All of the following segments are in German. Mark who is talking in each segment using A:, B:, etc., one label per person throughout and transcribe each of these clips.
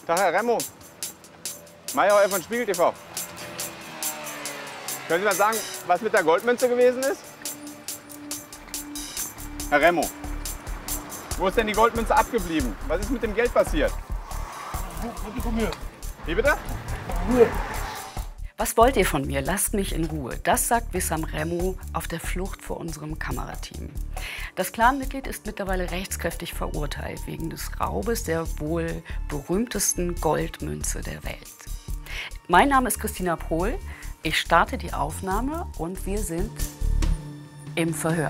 A: Tag, Herr Remo. Meyerheuer von Spiegel TV. Können Sie mal sagen, was mit der Goldmünze gewesen ist? Herr Remo, wo ist denn die Goldmünze abgeblieben? Was ist mit dem Geld passiert? Wie bitte?
B: Was wollt ihr von mir? Lasst mich in Ruhe. Das sagt Wissam Remo auf der Flucht vor unserem Kamerateam. Das Clanmitglied ist mittlerweile rechtskräftig verurteilt wegen des Raubes der wohl berühmtesten Goldmünze der Welt. Mein Name ist Christina Pohl. Ich starte die Aufnahme und wir sind im Verhör.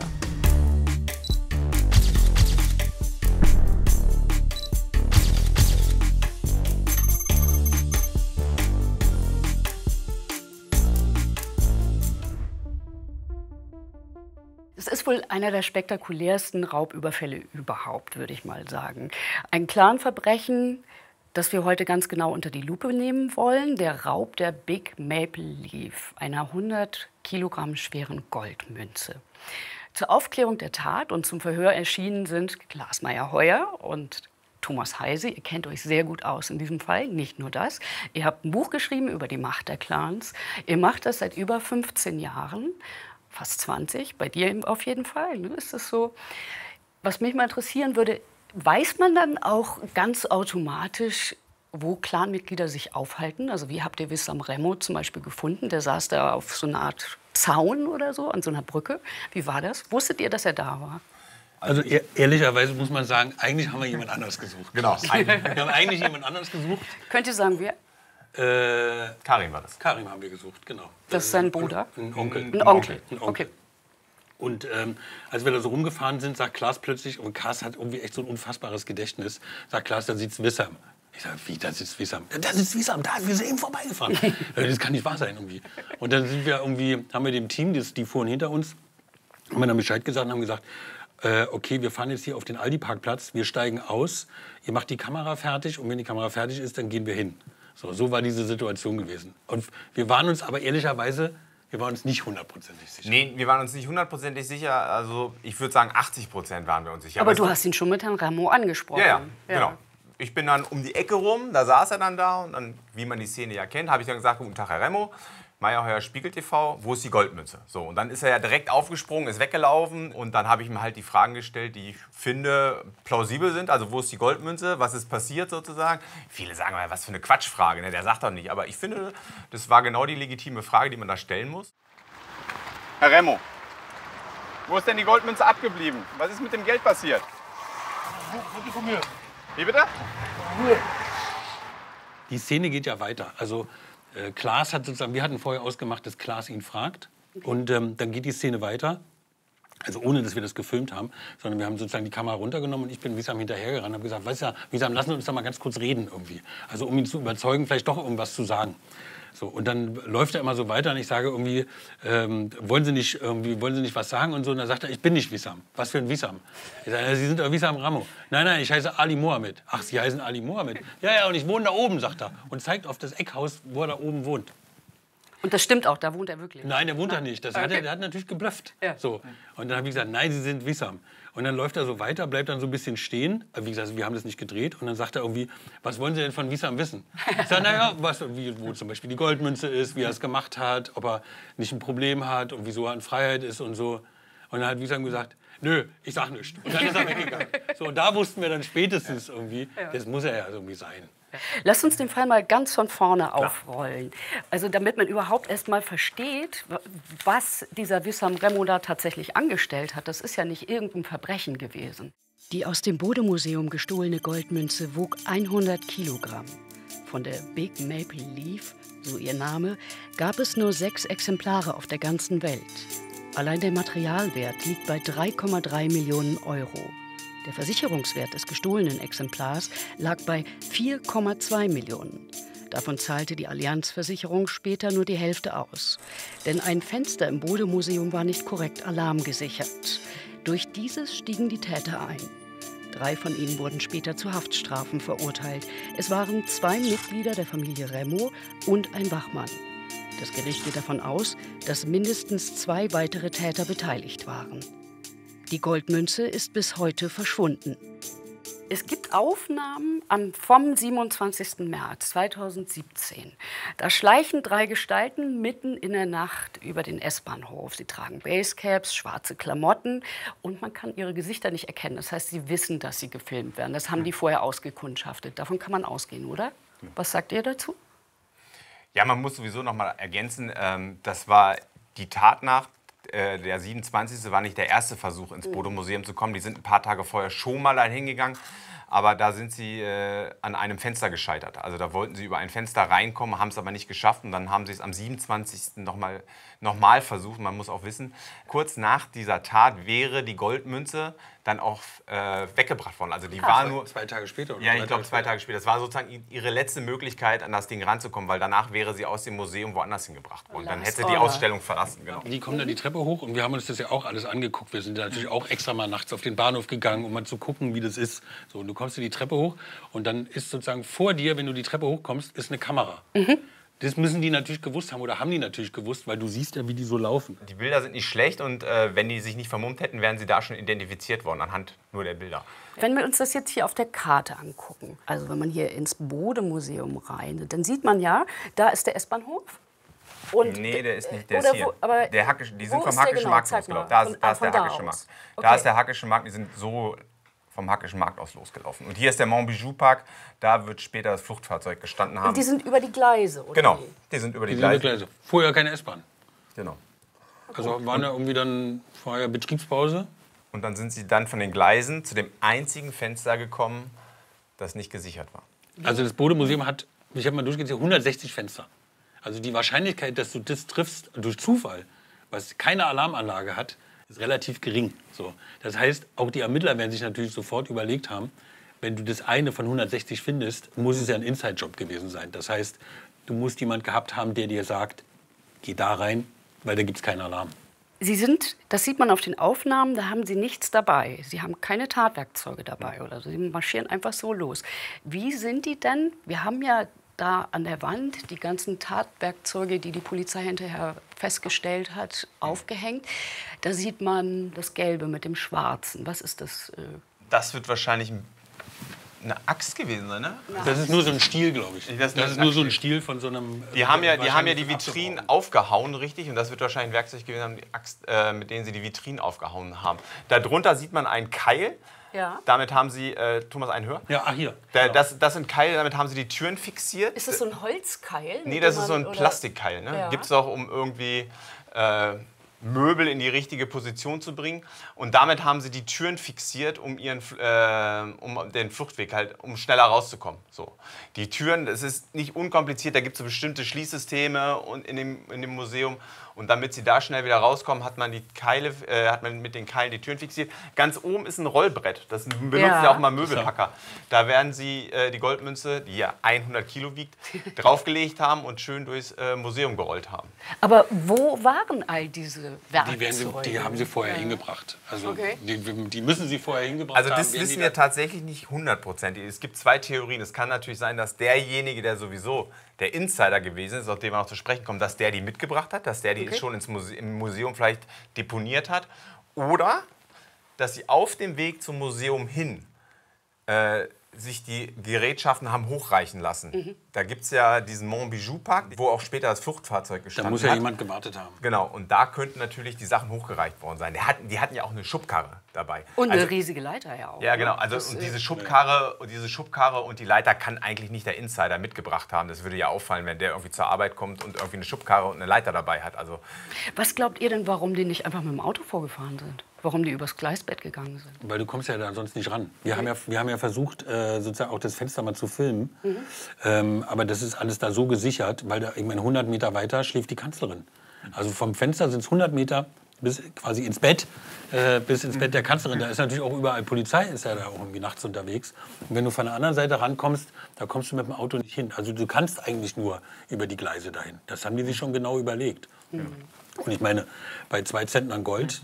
B: Es ist wohl einer der spektakulärsten Raubüberfälle überhaupt, würde ich mal sagen. Ein Clanverbrechen, das wir heute ganz genau unter die Lupe nehmen wollen. Der Raub der Big Maple Leaf, einer 100 Kilogramm schweren Goldmünze. Zur Aufklärung der Tat und zum Verhör erschienen sind Klaas Meyerheuer und Thomas Heise. Ihr kennt euch sehr gut aus in diesem Fall, nicht nur das. Ihr habt ein Buch geschrieben über die Macht der Clans. Ihr macht das seit über 15 Jahren. Fast 20, bei dir auf jeden Fall, ne? Ist das so? Was mich mal interessieren würde, weiß man dann auch ganz automatisch, wo Clanmitglieder sich aufhalten? Also wie habt ihr Wissam Remo zum Beispiel gefunden? Der saß da auf so einer Art Zaun oder so, an so einer Brücke. Wie war das? Wusstet ihr, dass er da war?
C: Also ehrlicherweise muss man sagen, eigentlich haben wir jemand anders gesucht.
A: Genau.
C: Wir haben eigentlich jemand anders gesucht.
B: Könnt ihr sagen, wer?
A: Karim war das.
C: Karim haben wir gesucht, genau.
B: Das ist sein Bruder?
C: Ein Onkel.
B: Ein Onkel.
C: Okay. Und als wir da so rumgefahren sind, sagt Klaas plötzlich, und Klaas hat irgendwie echt so ein unfassbares Gedächtnis, sagt Klaas, da sitzt Wissam. Ich sage, wie, da sitzt Wissam? Ja, da sitzt Wissam, da, wir sind eben vorbeigefahren. Das kann nicht wahr sein irgendwie. Und dann sind wir irgendwie, haben wir dem Team, die fuhren hinter uns, haben wir dann Bescheid gesagt und haben gesagt, okay, wir fahren jetzt hier auf den Aldi-Parkplatz, wir steigen aus, ihr macht die Kamera fertig und wenn die Kamera fertig ist, dann gehen wir hin. So war diese Situation gewesen. Und wir waren uns aber ehrlicherweise, wir waren uns nicht hundertprozentig sicher.
A: Nee, wir waren uns nicht hundertprozentig sicher. Also ich würde sagen, 80% waren wir uns sicher.
B: Aber du hast ihn schon mit Herrn Remo angesprochen.
A: Ja, genau. Ich bin dann um die Ecke rum, da saß er dann da. Und dann, wie man die Szene ja kennt, habe ich dann gesagt, guten Tag, Herr Remo. Meyerheuer Spiegel TV, wo ist die Goldmünze? So, und dann ist er ja direkt aufgesprungen, ist weggelaufen und dann habe ich ihm halt die Fragen gestellt, die ich finde plausibel sind. Also wo ist die Goldmünze? Was ist passiert sozusagen? Viele sagen mal, was für eine Quatschfrage, ne? Der sagt doch nicht. Aber ich finde, das war genau die legitime Frage, die man da stellen muss. Herr Remo, wo ist denn die Goldmünze abgeblieben? Was ist mit dem Geld passiert? Wie bitte?
C: Die Szene geht ja weiter. Also Klaas hat sozusagen, wir hatten vorher ausgemacht, dass Klaas ihn fragt. Und dann geht die Szene weiter. Also ohne, dass wir das gefilmt haben, sondern wir haben sozusagen die Kamera runtergenommen und ich bin Wissam hinterhergerannt und habe gesagt, weißt du, Wissam, lassen wir uns doch mal ganz kurz reden irgendwie. Also um ihn zu überzeugen, vielleicht doch irgendwas zu sagen. So, und dann läuft er immer so weiter und ich sage irgendwie, wollen Sie nicht was sagen und so. Und dann sagt er, ich bin nicht Wissam. Was für ein Wissam? Ich sage, Sie sind doch Wissam Remo. Nein, ich heiße Ali Mohammed. Ach, Sie heißen Ali Mohammed? Ja, und ich wohne da oben, sagt er. Und zeigt auf das Eckhaus, wo er da oben wohnt.
B: Und das stimmt auch, da wohnt er wirklich?
C: Nein, der wohnt da nicht. Der hat natürlich geblufft.
B: Ja.
C: So. Und dann habe ich gesagt, nein, Sie sind Wissam. Und dann läuft er so weiter, bleibt dann so ein bisschen stehen. Wie gesagt, wir haben das nicht gedreht. Und dann sagt er irgendwie, was wollen Sie denn von Wissam wissen? Ich sage, naja, wo zum Beispiel die Goldmünze ist, wie er es gemacht hat, ob er nicht ein Problem hat und wieso er in Freiheit ist und so. Und dann hat Wissam gesagt, nö, ich sag nichts. Und dann ist er weggegangen. So, und da wussten wir dann spätestens irgendwie, das muss er ja irgendwie sein.
B: Lass uns den Fall mal ganz von vorne aufrollen. Also damit man überhaupt erst mal versteht, was dieser Wissam Remo da tatsächlich angestellt hat. Das ist ja nicht irgendein Verbrechen gewesen. Die aus dem Bode-Museum gestohlene Goldmünze wog 100 Kilogramm. Von der Big Maple Leaf, so ihr Name, gab es nur 6 Exemplare auf der ganzen Welt. Allein der Materialwert liegt bei 3,3 Millionen Euro. Der Versicherungswert des gestohlenen Exemplars lag bei 4,2 Millionen. Davon zahlte die Allianz-Versicherung später nur die Hälfte aus. Denn ein Fenster im Bode-Museum war nicht korrekt alarmgesichert. Durch dieses stiegen die Täter ein. 3 von ihnen wurden später zu Haftstrafen verurteilt. Es waren 2 Mitglieder der Familie Remo und ein Wachmann. Das Gericht geht davon aus, dass mindestens 2 weitere Täter beteiligt waren. Die Goldmünze ist bis heute verschwunden. Es gibt Aufnahmen vom 27. März 2017. Da schleichen 3 Gestalten mitten in der Nacht über den S-Bahnhof. Sie tragen Basecaps, schwarze Klamotten und man kann ihre Gesichter nicht erkennen. Das heißt, sie wissen, dass sie gefilmt werden. Das haben die vorher ausgekundschaftet. Davon kann man ausgehen, oder? Was sagt ihr dazu?
A: Ja, man muss sowieso noch mal ergänzen, das war die Tatnacht. Der 27. war nicht der erste Versuch, ins Bode-Museum zu kommen. Die sind ein paar Tage vorher schon mal dahin gegangen. Aber da sind sie an einem Fenster gescheitert. Also da wollten sie über ein Fenster reinkommen, haben es aber nicht geschafft. Und dann haben sie es am 27. nochmal versucht. Man muss auch wissen, kurz nach dieser Tat wäre die Goldmünze dann auch weggebracht worden. Also die war nur
C: 2 Tage später? Oder
A: ja, ich glaube 2 Tage später. Das war sozusagen ihre letzte Möglichkeit, an das Ding ranzukommen, weil danach wäre sie aus dem Museum woanders hingebracht worden. Dann hätte sie die Ausstellung verlassen. Genau.
C: Die kommen dann die Treppe hoch und wir haben uns das ja auch alles angeguckt. Wir sind natürlich auch extra mal nachts auf den Bahnhof gegangen, um mal zu gucken, wie das ist. So, und du kommst die Treppe hoch und dann ist sozusagen vor dir, wenn du die Treppe hochkommst, ist eine Kamera. Das müssen die natürlich gewusst haben oder haben die natürlich gewusst, weil du siehst ja, wie die so laufen.
A: Die Bilder sind nicht schlecht und wenn die sich nicht vermummt hätten, wären sie da schon identifiziert worden, anhand nur der Bilder.
B: Wenn wir uns das jetzt hier auf der Karte angucken, also wenn man hier ins Bode-Museum rein, dann sieht man ja, da ist der S-Bahnhof.
A: Nee, der ist nicht, der ist hier. Die sind vom Hackischen Markt losgelaufen. Da ist der Hackische Markt. Da ist der Hackische Markt, die sind so vom Hackischen Markt aus losgelaufen. Und hier ist der Montbijou Park, da wird später das Fluchtfahrzeug gestanden haben.
B: Und die sind über die Gleise, oder?
A: Genau, die sind über die Gleise.
C: Vorher keine S-Bahn.
A: Genau.
C: Also waren da irgendwie dann vorher Betriebspause?
A: Und dann sind sie dann von den Gleisen zu dem einzigen Fenster gekommen, das nicht gesichert war.
C: Also das Bode-Museum hat, ich habe mal durchgezählt, 160 Fenster. Also die Wahrscheinlichkeit, dass du das triffst durch Zufall, was keine Alarmanlage hat, ist relativ gering. So. Das heißt, auch die Ermittler werden sich natürlich sofort überlegt haben, wenn du das eine von 160 findest, muss es ja ein Inside-Job gewesen sein. Das heißt, du musst jemanden gehabt haben, der dir sagt, geh da rein, weil da gibt es keinen Alarm.
B: Sie sind, das sieht man auf den Aufnahmen, da haben Sie nichts dabei. Sie haben keine Tatwerkzeuge dabei oder so. Sie marschieren einfach so los. Wie sind die denn? Wir haben ja da an der Wand die ganzen Tatwerkzeuge, die die Polizei hinterher festgestellt hat, aufgehängt. Da sieht man das Gelbe mit dem Schwarzen. Was ist das?
A: Das wird wahrscheinlich eine Axt gewesen sein, ne?
C: Das ist nur so ein Stiel, glaube ich. Das ist nur so ein Stiel von so einem...
A: Die haben ja die Vitrinen aufgehauen, richtig? Und das wird wahrscheinlich ein Werkzeug gewesen sein, die Axt, mit denen sie die Vitrinen aufgehauen haben. Darunter sieht man einen Keil.
B: Ja.
A: Damit haben sie, Thomas, einen Hör?
C: Ja, hier.
A: Das sind Keile, damit haben sie die Türen fixiert.
B: Ist das so ein Holzkeil?
A: Nee, das ist so ein Plastikkeil. Ne?
B: Ja.
A: Gibt es auch, um irgendwie Möbel in die richtige Position zu bringen. Und damit haben sie die Türen fixiert, um den Fluchtweg halt, um schneller rauszukommen. So. Die Türen, das ist nicht unkompliziert, da gibt es so bestimmte Schließsysteme in dem Museum. Und damit sie da schnell wieder rauskommen, hat man mit den Keilen die Türen fixiert. Ganz oben ist ein Rollbrett. Das benutzen ja auch mal Möbelpacker. Da werden sie die Goldmünze, die ja 100 Kilo wiegt, draufgelegt haben und schön durchs Museum gerollt haben.
B: Aber wo waren all diese Werkzeuge?
C: Die haben sie vorher hingebracht. Also
B: Okay.
C: die müssen sie vorher hingebracht haben.
A: Also das wissen wir tatsächlich nicht 100%. Es gibt 2 Theorien. Es kann natürlich sein, dass derjenige, der sowieso der Insider gewesen ist, auf den wir noch zu sprechen kommen, dass der die mitgebracht hat, dass der die schon im Museum vielleicht deponiert hat. Oder dass sie auf dem Weg zum Museum hin sich die Gerätschaften haben hochreichen lassen. Da gibt es ja diesen Montbijou Park, wo auch später das Fluchtfahrzeug gestanden hat.
C: Da muss ja jemand gewartet haben.
A: Genau, und da könnten natürlich die Sachen hochgereicht worden sein. Die hatten ja auch eine Schubkarre dabei.
B: Und eine riesige Leiter ja auch.
A: Ja, genau. Also, und diese Schubkarre und die Leiter kann eigentlich nicht der Insider mitgebracht haben. Das würde ja auffallen, wenn der irgendwie zur Arbeit kommt und irgendwie eine Schubkarre und eine Leiter dabei hat. Also
B: Was glaubt ihr denn, warum die nicht einfach mit dem Auto vorgefahren sind? Warum die übers Gleisbett gegangen sind?
C: Weil du kommst ja da sonst nicht ran. Wir haben ja versucht, sozusagen auch das Fenster mal zu filmen. Aber das ist alles da so gesichert, weil da, ich meine, 100 Meter weiter schläft die Kanzlerin. Also vom Fenster sind es 100 Meter bis quasi ins Bett, bis ins Bett der Kanzlerin. Da ist natürlich auch überall Polizei, ist ja da auch irgendwie nachts unterwegs. Und wenn du von der anderen Seite rankommst, da kommst du mit dem Auto nicht hin. Also du kannst eigentlich nur über die Gleise dahin. Das haben die sich schon genau überlegt. Und ich meine, bei 2 Zentnern Gold,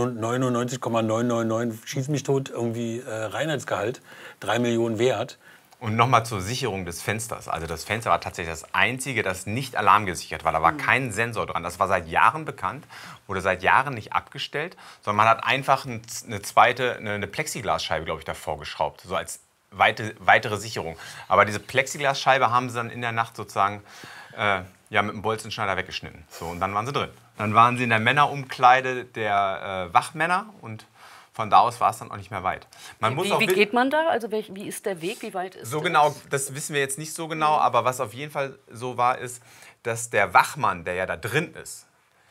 C: 99,999 schieß mich tot, irgendwie Reinheitsgehalt, 3 Millionen wert.
A: Und nochmal zur Sicherung des Fensters. Also das Fenster war tatsächlich das einzige, das nicht alarmgesichert war. Da war kein Sensor dran. Das war seit Jahren bekannt, wurde seit Jahren nicht abgestellt, sondern man hat einfach eine Plexiglasscheibe, glaube ich, davor geschraubt. So als weitere Sicherung. Aber diese Plexiglasscheibe haben sie dann in der Nacht sozusagen mit dem Bolzenschneider weggeschnitten. So, und dann waren sie drin. Dann waren sie in der Männerumkleide der Wachmänner und von da aus war es dann auch nicht mehr weit.
B: Wie geht man da? Also wie ist der Weg? Wie weit ist
A: so
B: das?
A: Genau, das wissen wir jetzt nicht so genau. Aber was auf jeden Fall so war, ist, dass der Wachmann, der ja da drin ist,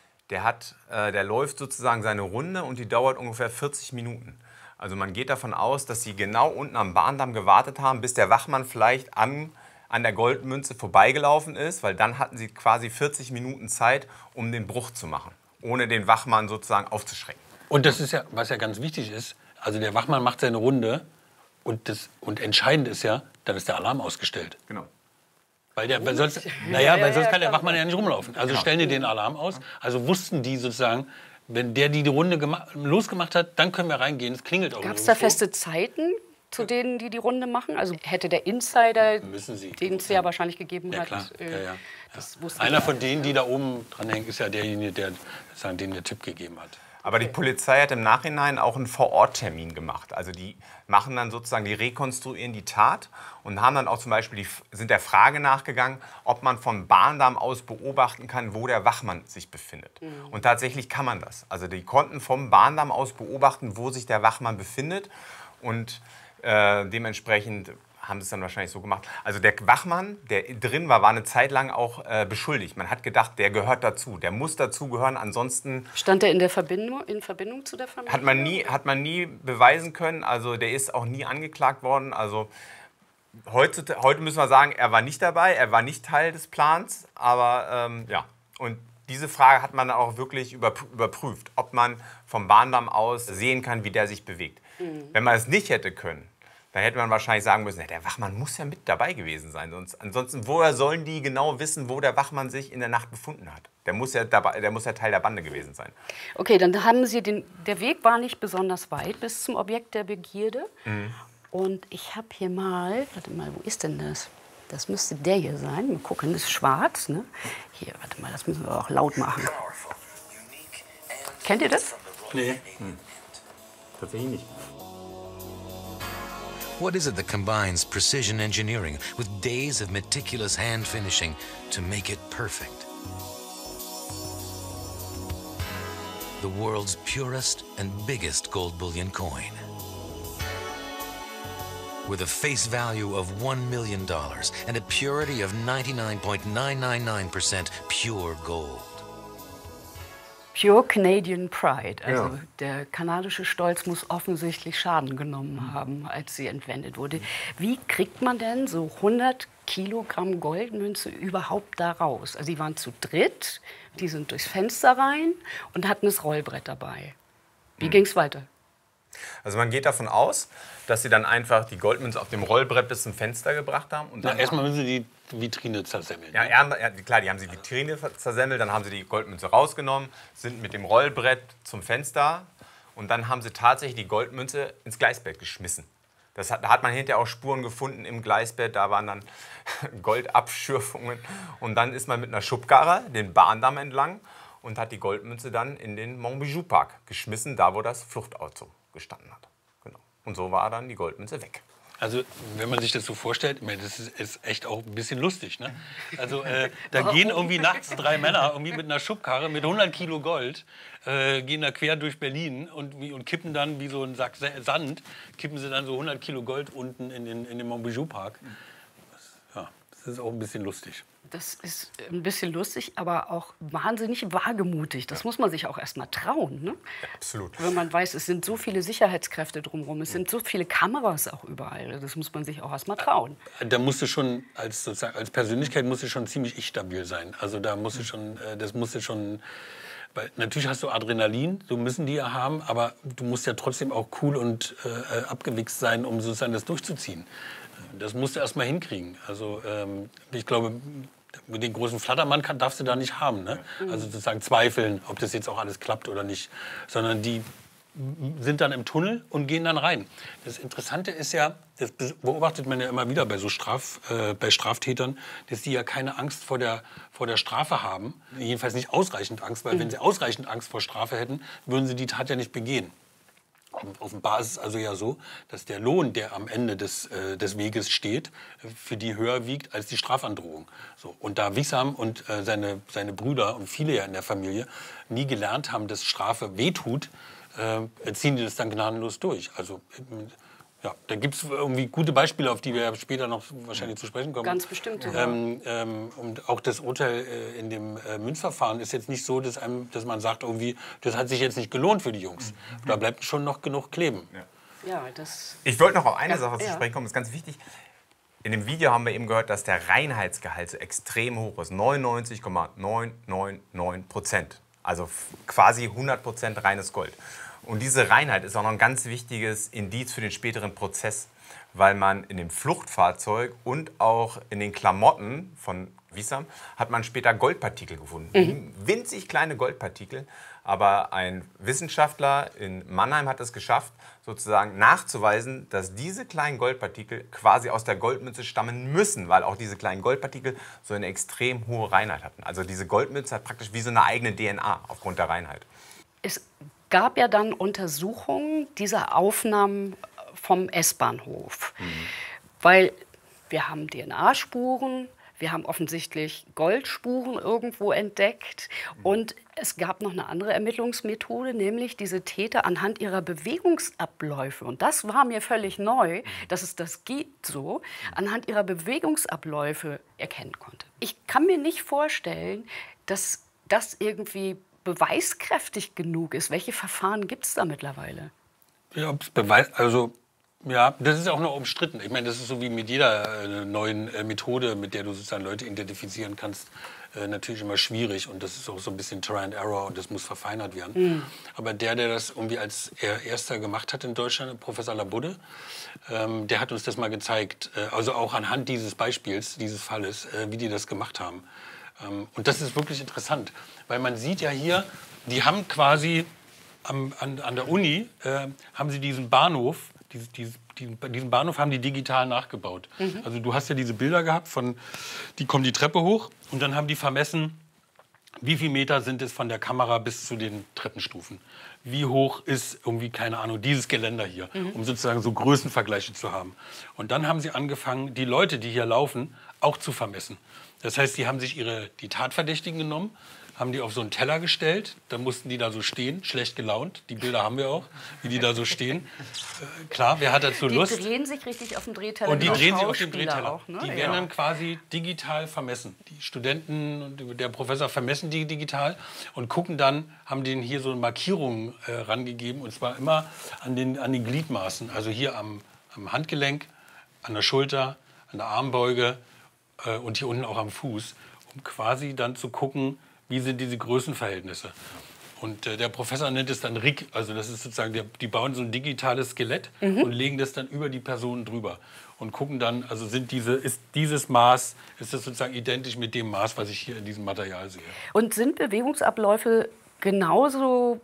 A: der läuft sozusagen seine Runde und die dauert ungefähr 40 Minuten. Also man geht davon aus, dass sie genau unten am Bahndamm gewartet haben, bis der Wachmann vielleicht an der Goldmünze vorbeigelaufen ist, weil dann hatten sie quasi 40 Minuten Zeit, um den Bruch zu machen, ohne den Wachmann sozusagen aufzuschrecken.
C: Und das ist ja, was ja ganz wichtig ist, also der Wachmann macht seine Runde und entscheidend ist ja, dann ist der Alarm ausgestellt.
A: Genau.
C: Weil sonst kann der Wachmann ja nicht rumlaufen. Also stellen die den Alarm aus. Also wussten die sozusagen, wenn der die Runde losgemacht hat, dann können wir reingehen. Es klingelt auch.
B: Gab es da feste Zeiten, zu denen die Runde machen? Also hätte der Insider, den es ja wahrscheinlich gegeben hat,
C: klar.
B: das wusste
C: Einer von denen, die da oben dran hängen, ist ja derjenige, der sozusagen denen den Tipp gegeben hat.
A: Aber die Polizei hat im Nachhinein auch einen Vor-Ort-Termin gemacht. Also die machen dann sozusagen, die rekonstruieren die Tat und haben dann auch zum Beispiel sind der Frage nachgegangen, ob man vom Bahndamm aus beobachten kann, wo der Wachmann sich befindet. Und tatsächlich kann man das. Also die konnten vom Bahndamm aus beobachten, wo sich der Wachmann befindet und dementsprechend haben sie es dann wahrscheinlich so gemacht. Also der Wachmann, der drin war eine Zeit lang auch beschuldigt. Man hat gedacht, der gehört dazu, der muss dazugehören, ansonsten...
B: Stand er in Verbindung zu der Familie?
A: Hat man nie beweisen können, also der ist auch nie angeklagt worden. Also heute müssen wir sagen, er war nicht dabei, er war nicht Teil des Plans, aber und diese Frage hat man dann auch wirklich überprüft, ob man vom Bahndamm aus sehen kann, wie der sich bewegt. Wenn man es nicht hätte können, da hätte man wahrscheinlich sagen müssen, der Wachmann muss ja mit dabei gewesen sein. Ansonsten, woher sollen die genau wissen, wo der Wachmann sich in der Nacht befunden hat? Der muss ja Teil der Bande gewesen sein.
B: Okay, dann haben Sie der Weg war nicht besonders weit bis zum Objekt der Begierde. Und ich habe hier mal, warte mal, wo ist denn das? Das müsste der hier sein. Mal gucken, das ist schwarz. Ne? Hier, warte mal, das müssen wir auch laut machen. Kennt ihr das?
C: Nee.
A: Tatsächlich nicht.
D: What is it that combines precision engineering with days of meticulous hand finishing to make it perfect? The world's purest and biggest gold bullion coin. With a face value of $1 million and a purity of 99.999% pure gold.
B: Pure Canadian Pride. Also der kanadische Stolz muss offensichtlich Schaden genommen haben, als sie entwendet wurde. Wie kriegt man denn so 100 Kilogramm Goldmünze überhaupt da raus? Also die waren zu dritt, die sind durchs Fenster rein und hatten das Rollbrett dabei. Wie ging es weiter?
A: Also man geht davon aus, dass sie dann einfach die Goldmünze auf dem Rollbrett bis zum Fenster gebracht haben. Und dann
C: erstmal müssen sie die Vitrine zersemmeln.
A: Ja, klar, die haben die Vitrine zersemmelt, dann haben sie die Goldmünze rausgenommen, sind mit dem Rollbrett zum Fenster und dann haben sie tatsächlich die Goldmünze ins Gleisbett geschmissen. Da hat man hinterher auch Spuren gefunden im Gleisbett, da waren dann Goldabschürfungen. Und dann ist man mit einer Schubkarre den Bahndamm entlang und hat die Goldmünze dann in den Montbijou-Park geschmissen, da wo das Fluchtauto gestanden hat. Genau. Und so war dann die Goldmünze weg.
C: Also, wenn man sich das so vorstellt, ich meine, das ist echt auch ein bisschen lustig. Ne? Also, da gehen irgendwie nachts 3 Männer irgendwie mit einer Schubkarre mit 100 Kilo Gold, gehen da quer durch Berlin und kippen dann wie so ein Sack Sand, kippen sie dann so 100 Kilo Gold unten in den Montbijou-Park. Das ist auch ein bisschen lustig.
B: Das ist ein bisschen lustig, aber auch wahnsinnig wagemutig. Das muss man sich auch erst mal trauen. Ne?
A: Ja, absolut.
B: Wenn man weiß, es sind so viele Sicherheitskräfte drumherum, es sind so viele Kameras auch überall. Das muss man sich auch erst mal trauen.
C: Da musst du schon, als Persönlichkeit musst du schon ziemlich ich-stabil sein. Also da musst du schon, weil natürlich hast du Adrenalin, so müssen die ja haben, aber du musst ja trotzdem auch cool und abgewichst sein, um sozusagen das durchzuziehen. Das musst du erst mal hinkriegen. Also ich glaube, den großen Flattermann darfst du da nicht haben. Ne? Also sozusagen zweifeln, ob das jetzt auch alles klappt oder nicht. Sondern die sind dann im Tunnel und gehen dann rein. Das Interessante ist ja, das beobachtet man ja immer wieder bei so bei Straftätern, dass die ja keine Angst vor der Strafe haben. Jedenfalls nicht ausreichend Angst, weil wenn sie ausreichend Angst vor Strafe hätten, würden sie die Tat ja nicht begehen. Offenbar ist es also ja so, dass der Lohn, der am Ende des Weges steht, für die höher wiegt als die Strafandrohung. So. Und da Wissam und seine Brüder und viele ja in der Familie nie gelernt haben, dass Strafe wehtut, ziehen die das dann gnadenlos durch. Also ja, da gibt es irgendwie gute Beispiele, auf die wir später noch wahrscheinlich zu sprechen kommen.
B: Ganz bestimmt.
C: Und auch das Urteil in dem Münzverfahren ist jetzt nicht so, dass man sagt, irgendwie, das hat sich jetzt nicht gelohnt für die Jungs. Da bleibt schon noch genug kleben.
B: Ja, das
A: Ich wollte noch auf eine Sache zu sprechen kommen, das ist ganz wichtig. In dem Video haben wir eben gehört, dass der Reinheitsgehalt so extrem hoch ist. 99,999%. Also quasi 100% reines Gold. Und diese Reinheit ist auch noch ein ganz wichtiges Indiz für den späteren Prozess, weil man in dem Fluchtfahrzeug und auch in den Klamotten von Wissam hat man später Goldpartikel gefunden. Winzig kleine Goldpartikel. Aber ein Wissenschaftler in Mannheim hat es geschafft, sozusagen nachzuweisen, dass diese kleinen Goldpartikel quasi aus der Goldmünze stammen müssen, weil auch diese kleinen Goldpartikel so eine extrem hohe Reinheit hatten. Also diese Goldmünze hat praktisch wie so eine eigene DNA aufgrund der Reinheit.
B: Es gab ja dann Untersuchungen dieser Aufnahmen vom S-Bahnhof. Weil wir haben DNA-Spuren, wir haben offensichtlich Goldspuren irgendwo entdeckt. Und es gab noch eine andere Ermittlungsmethode, nämlich diese Täter anhand ihrer Bewegungsabläufe. Und das war mir völlig neu, dass es das gibt so, anhand ihrer Bewegungsabläufe erkennen konnte. Ich kann mir nicht vorstellen, dass das irgendwie beweiskräftig genug ist. Welche Verfahren gibt es da mittlerweile?
C: Ja, ja, das ist auch noch umstritten. Ich meine, das ist so wie mit jeder neuen Methode, mit der du sozusagen Leute identifizieren kannst, natürlich immer schwierig. Und das ist auch so ein bisschen Try and Error und das muss verfeinert werden. Aber der das irgendwie als erster gemacht hat in Deutschland, Professor Labudde, der hat uns das mal gezeigt. Also auch anhand dieses Beispiels, dieses Falles, wie die das gemacht haben. Und das ist wirklich interessant, weil man sieht ja hier, die haben quasi an der Uni, haben sie diesen Bahnhof, diesen Bahnhof haben die digital nachgebaut. Also du hast ja diese Bilder gehabt, die kommen die Treppe hoch und dann haben die vermessen, wie viele Meter sind es von der Kamera bis zu den Treppenstufen. Wie hoch ist irgendwie, keine Ahnung, dieses Geländer hier, um sozusagen so Größenvergleiche zu haben. Und dann haben sie angefangen, die Leute, die hier laufen, auch zu vermessen. Das heißt, die haben sich die Tatverdächtigen genommen, haben die auf so einen Teller gestellt, dann mussten die da so stehen, schlecht gelaunt. Die Bilder haben wir auch, wie die da so stehen. Klar, wer hat dazu Lust?
B: Die drehen sich richtig auf dem Drehteller.
C: Und die drehen sich auf dem
B: Schauspieler
C: Drehteller.
B: auch, ne?
C: Die werden dann quasi digital vermessen. Die Studenten und der Professor vermessen die digital und gucken dann, haben denen hier so Markierungen rangegeben, und zwar immer an den Gliedmaßen. Also hier am Handgelenk, an der Schulter, an der Armbeuge und hier unten auch am Fuß, um quasi dann zu gucken, wie sind diese Größenverhältnisse. Und der Professor nennt es dann RIG, also das ist sozusagen, die bauen so ein digitales Skelett und legen das dann über die Personen drüber und gucken dann, also ist dieses Maß, ist das sozusagen identisch mit dem Maß, was ich hier in diesem Material sehe.
B: Und sind Bewegungsabläufe genauso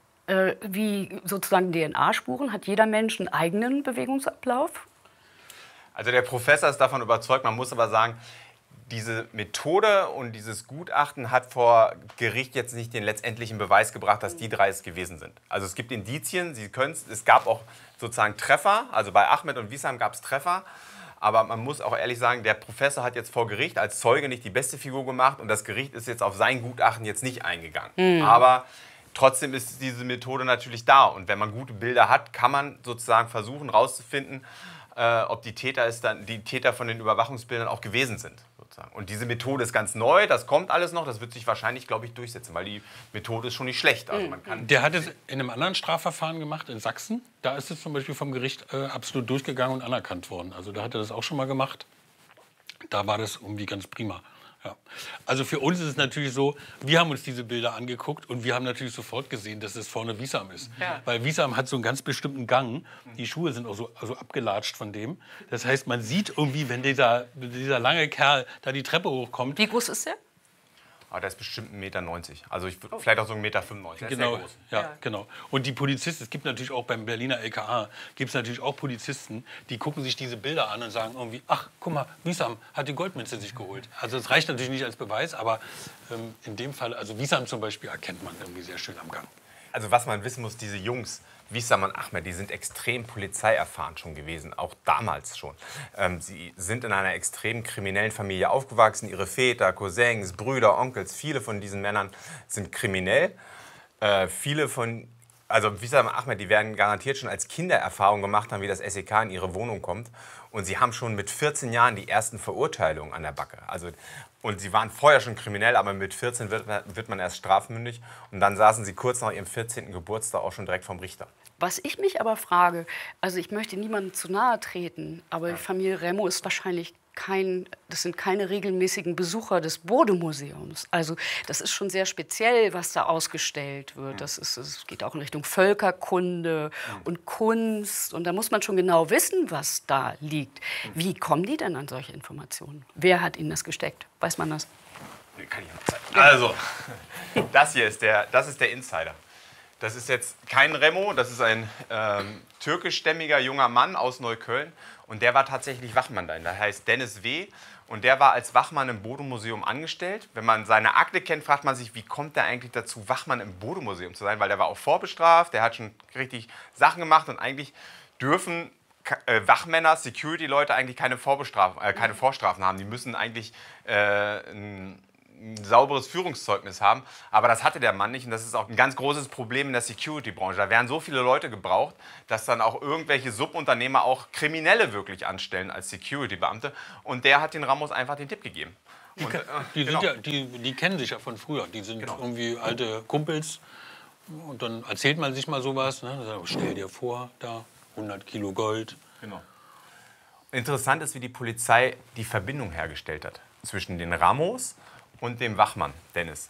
B: wie sozusagen DNA-Spuren? Hat jeder Mensch einen eigenen Bewegungsablauf?
A: Also der Professor ist davon überzeugt, man muss aber sagen, diese Methode und dieses Gutachten hat vor Gericht jetzt nicht den letztendlichen Beweis gebracht, dass die drei es gewesen sind. Also es gibt Indizien, es gab auch sozusagen Treffer, also bei Ahmed und Wissam gab es Treffer. Aber man muss auch ehrlich sagen, der Professor hat jetzt vor Gericht als Zeuge nicht die beste Figur gemacht und das Gericht ist jetzt auf sein Gutachten jetzt nicht eingegangen. Aber trotzdem ist diese Methode natürlich da und wenn man gute Bilder hat, kann man sozusagen versuchen herauszufinden, ob die Täter von den Überwachungsbildern auch gewesen sind. Sozusagen. Und diese Methode ist ganz neu, das kommt alles noch, das wird sich wahrscheinlich, glaube ich, durchsetzen, weil die Methode ist schon nicht schlecht. Also man kann
C: Der hat es in einem anderen Strafverfahren gemacht, in Sachsen. Da ist es zum Beispiel vom Gericht absolut durchgegangen und anerkannt worden. Also da hat er das auch schon mal gemacht. Da war das irgendwie ganz prima. Ja. Also für uns ist es natürlich so, wir haben uns diese Bilder angeguckt und wir haben natürlich sofort gesehen, dass es vorne Wissam ist. Ja. Weil Wissam hat so einen ganz bestimmten Gang. Die Schuhe sind auch so abgelatscht von dem. Das heißt, man sieht irgendwie, wenn dieser lange Kerl da die Treppe hochkommt.
B: Wie groß ist der?
A: Aber der ist bestimmt 1,90 Meter. Also vielleicht auch so 1,95 Meter. Der ist sehr groß.
C: Ja, genau. Und die Polizisten, es gibt natürlich auch beim Berliner LKA, gibt es natürlich auch Polizisten, die gucken sich diese Bilder an und sagen irgendwie, ach, guck mal, Wissam hat die Goldmünze sich geholt. Also das reicht natürlich nicht als Beweis, aber in dem Fall, also Wissam zum Beispiel erkennt man irgendwie sehr schön am Gang.
A: also was man wissen muss, diese Jungs, Wissam und Ahmed, die sind extrem polizeierfahren schon gewesen, auch damals schon. Sie sind in einer extrem kriminellen Familie aufgewachsen. Ihre Väter, Cousins, Brüder, Onkels, viele von diesen Männern sind kriminell. Also Wissam und Ahmed, die werden garantiert schon als Kinder Erfahrung gemacht haben, wie das SEK in ihre Wohnung kommt. Und sie haben schon mit 14 Jahren die ersten Verurteilungen an der Backe. Und sie waren vorher schon kriminell, aber mit 14 wird man erst strafmündig. Und dann saßen sie kurz nach ihrem 14. Geburtstag auch schon direkt vom Richter.
B: Was ich mich aber frage, also ich möchte niemandem zu nahe treten, aber die Familie Remo ist wahrscheinlich das sind keine regelmäßigen Besucher des Bode-Museums. Also das ist schon sehr speziell, was da ausgestellt wird. Es geht auch in Richtung Völkerkunde und Kunst. Und da muss man schon genau wissen, was da liegt. Wie kommen die denn an solche Informationen? Wer hat ihnen das gesteckt? Weiß man das?
A: Kann ich noch zeigen. Also, das hier ist der Insider. Das ist jetzt kein Remo, das ist ein türkischstämmiger junger Mann aus Neukölln. Und der war tatsächlich Wachmann da. Der heißt Dennis W. Und der war als Wachmann im Bode-Museum angestellt. Wenn man seine Akte kennt, fragt man sich, wie kommt der eigentlich dazu, Wachmann im Bode-Museum zu sein? Weil der war auch vorbestraft, der hat schon richtig Sachen gemacht. Und eigentlich dürfen Wachmänner, Security-Leute eigentlich keine Vorstrafen haben. Die müssen eigentlich ein sauberes Führungszeugnis haben. Aber das hatte der Mann nicht und das ist auch ein ganz großes Problem in der Security-Branche. Da werden so viele Leute gebraucht, dass dann auch irgendwelche Subunternehmer auch Kriminelle wirklich anstellen als Security-Beamte. Und der hat den Ramos einfach den Tipp gegeben.
C: Die kennen sich ja von früher. Die sind irgendwie alte Kumpels. Und dann erzählt man sich mal sowas. Ne? Stell dir vor, da 100 Kilo Gold.
A: Genau. Interessant ist, wie die Polizei die Verbindung hergestellt hat zwischen den Ramos und dem Wachmann, Dennis.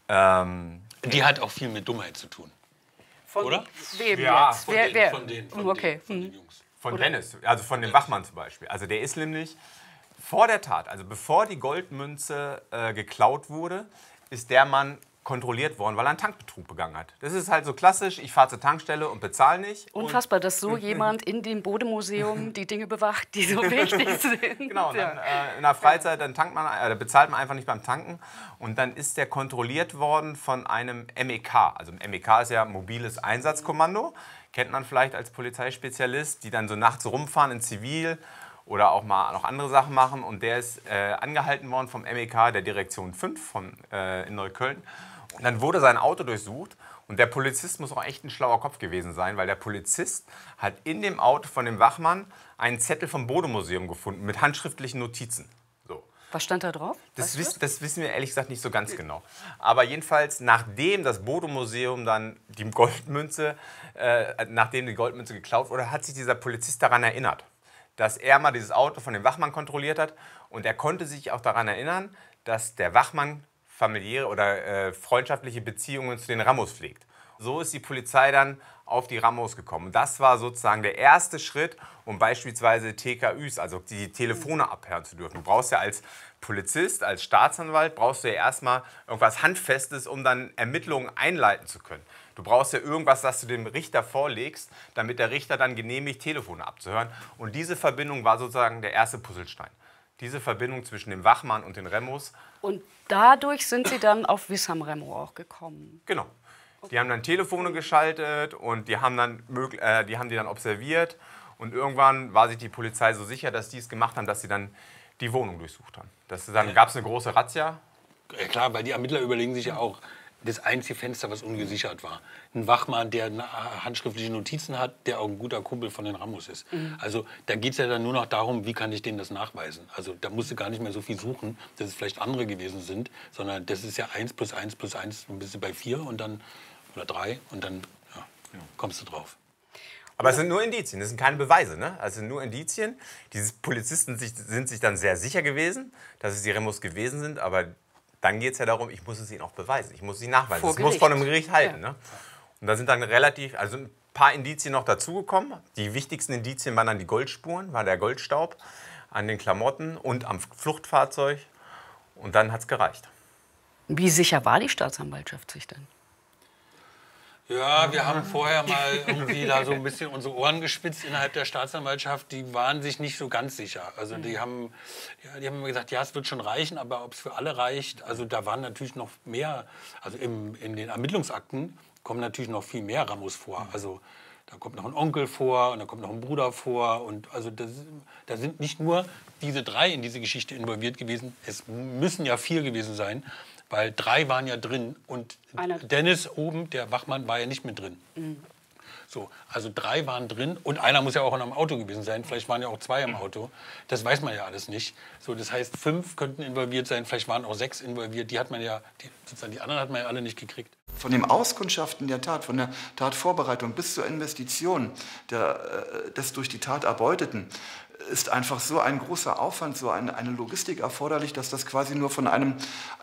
C: Die hat auch viel mit Dummheit zu tun. Oder?
B: Wem
A: Ja,
B: jetzt?
C: Von den Jungs.
A: Von Dennis, also von dem Wachmann zum Beispiel. Also der ist nämlich vor der Tat, also bevor die Goldmünze geklaut wurde, ist der Mann kontrolliert worden, weil er einen Tankbetrug begangen hat. Das ist halt so klassisch, ich fahre zur Tankstelle und bezahle nicht.
B: Unfassbar, dass so jemand in dem Bode-Museum die Dinge bewacht, die so wichtig sind.
A: Genau, und dann, in der Freizeit dann bezahlt man einfach nicht beim Tanken. Und dann ist der kontrolliert worden von einem MEK. Also MEK ist ja mobiles Einsatzkommando. Kennt man vielleicht als Polizeispezialist, die dann so nachts rumfahren in Zivil oder auch mal noch andere Sachen machen. Und der ist angehalten worden vom MEK der Direktion 5 in Neukölln. Und dann wurde sein Auto durchsucht. Und der Polizist muss auch echt ein schlauer Kopf gewesen sein, weil der Polizist hat in dem Auto von dem Wachmann einen Zettel vom Bode-Museum gefunden mit handschriftlichen Notizen. So.
B: Was stand da drauf?
A: Das wissen wir ehrlich gesagt nicht so ganz genau. Aber jedenfalls, nachdem das Bode-Museum dann die Goldmünze geklaut wurde, hat sich dieser Polizist daran erinnert, dass er mal dieses Auto von dem Wachmann kontrolliert hat. Und er konnte sich auch daran erinnern, dass der Wachmann familiäre oder freundschaftliche Beziehungen zu den Ramos pflegt. So ist die Polizei dann auf die Ramos gekommen. Das war sozusagen der erste Schritt, um beispielsweise TKÜs, also die Telefone abhören zu dürfen. Du brauchst ja als Polizist, als Staatsanwalt, brauchst du ja erstmal irgendwas Handfestes, um dann Ermittlungen einleiten zu können. Du brauchst ja irgendwas, das du dem Richter vorlegst, damit der Richter dann genehmigt, Telefone abzuhören. Und diese Verbindung war sozusagen der erste Puzzlestein. Diese Verbindung zwischen dem Wachmann und den Remos.
B: Und dadurch sind Sie dann auf Wissam Remo auch gekommen?
A: Genau. Die haben dann Telefone geschaltet und die haben die dann observiert. Und irgendwann war sich die Polizei so sicher, dass die es gemacht haben, dass sie dann die Wohnung durchsucht haben. Dann gab es eine große Razzia.
C: Ja, klar, weil die Ermittler überlegen sich ja auch, das einzige Fenster, was ungesichert war. Ein Wachmann, der handschriftliche Notizen hat, der auch ein guter Kumpel von den Ramos ist. Also da geht es ja dann nur noch darum, wie kann ich denen das nachweisen. Also da musst du gar nicht mehr so viel suchen, dass es vielleicht andere gewesen sind, sondern das ist ja 1 + 1 + 1, dann bist du bei 4 und dann, oder 3 und dann kommst du drauf.
A: Aber es sind nur Indizien, das sind keine Beweise. Ne? Also es sind nur Indizien. Diese Polizisten sind sich dann sehr sicher gewesen, dass es die Remos gewesen sind, aber dann geht es ja darum, ich muss es ihnen auch beweisen, ich muss es ihnen nachweisen. Es muss vor einem Gericht halten. Ja. Ne? Und da sind dann ein paar Indizien noch dazugekommen. Die wichtigsten Indizien waren dann die Goldspuren, war der Goldstaub an den Klamotten und am Fluchtfahrzeug. Und dann hat es gereicht.
B: Wie sicher war die Staatsanwaltschaft sich denn?
C: Ja, wir haben vorher mal irgendwie da so ein bisschen unsere Ohren gespitzt innerhalb der Staatsanwaltschaft. Die waren sich nicht so ganz sicher. Also die haben immer gesagt, ja, es wird schon reichen, aber ob es für alle reicht, also da waren natürlich noch mehr. Also in den Ermittlungsakten kommen natürlich noch viel mehr Ramos vor. Also da kommt noch ein Onkel vor und da kommt noch ein Bruder vor. Und also da sind nicht nur diese 3 in diese Geschichte involviert gewesen. Es müssen ja 4 gewesen sein, weil 3 waren ja drin. Und Dennis oben, der Wachmann, war ja nicht mit drin. So, also 3 waren drin und einer muss ja auch in einem Auto gewesen sein. Vielleicht waren ja auch 2 im Auto. Das weiß man ja alles nicht. So, das heißt, 5 könnten involviert sein. Vielleicht waren auch 6 involviert. Die anderen hat man ja alle nicht gekriegt.
E: Von dem Auskundschaften der Tat, von der Tatvorbereitung bis zur Investition des durch die Tat Erbeuteten, ist einfach so ein großer Aufwand, so eine Logistik erforderlich, dass das quasi nur von einem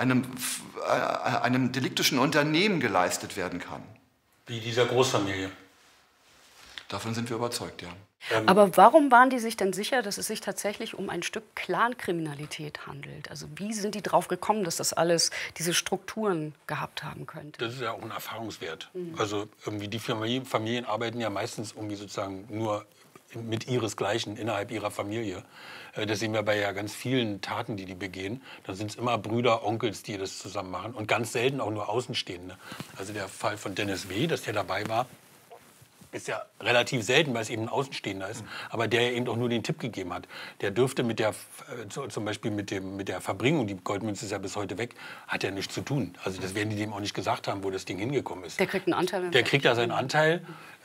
E: deliktischen Unternehmen geleistet werden kann.
C: Wie dieser Großfamilie.
E: Davon sind wir überzeugt, ja.
B: Aber warum waren die sich denn sicher, dass es sich tatsächlich um ein Stück Clankriminalität handelt? Also wie sind die drauf gekommen, dass das alles diese Strukturen gehabt haben könnte?
C: Das ist ja auch ein Erfahrungswert. Also irgendwie die Familien arbeiten ja meistens irgendwie sozusagen nur mit ihresgleichen innerhalb ihrer Familie. Das sehen wir bei ja ganz vielen Taten, die begehen. Da sind es immer Brüder, Onkels, die das zusammen machen und ganz selten auch nur Außenstehende. Also der Fall von Dennis W., dass der dabei war, ist ja relativ selten, weil es eben ein Außenstehender ist, aber der ja eben auch nur den Tipp gegeben hat. Der dürfte mit der, zum Beispiel mit der Verbringung, die Goldmünze ist ja bis heute weg, hat ja nichts zu tun. Also das werden die dem auch nicht gesagt haben, wo das Ding hingekommen ist.
B: Der kriegt einen Anteil.
C: Der kriegt ja seinen Anteil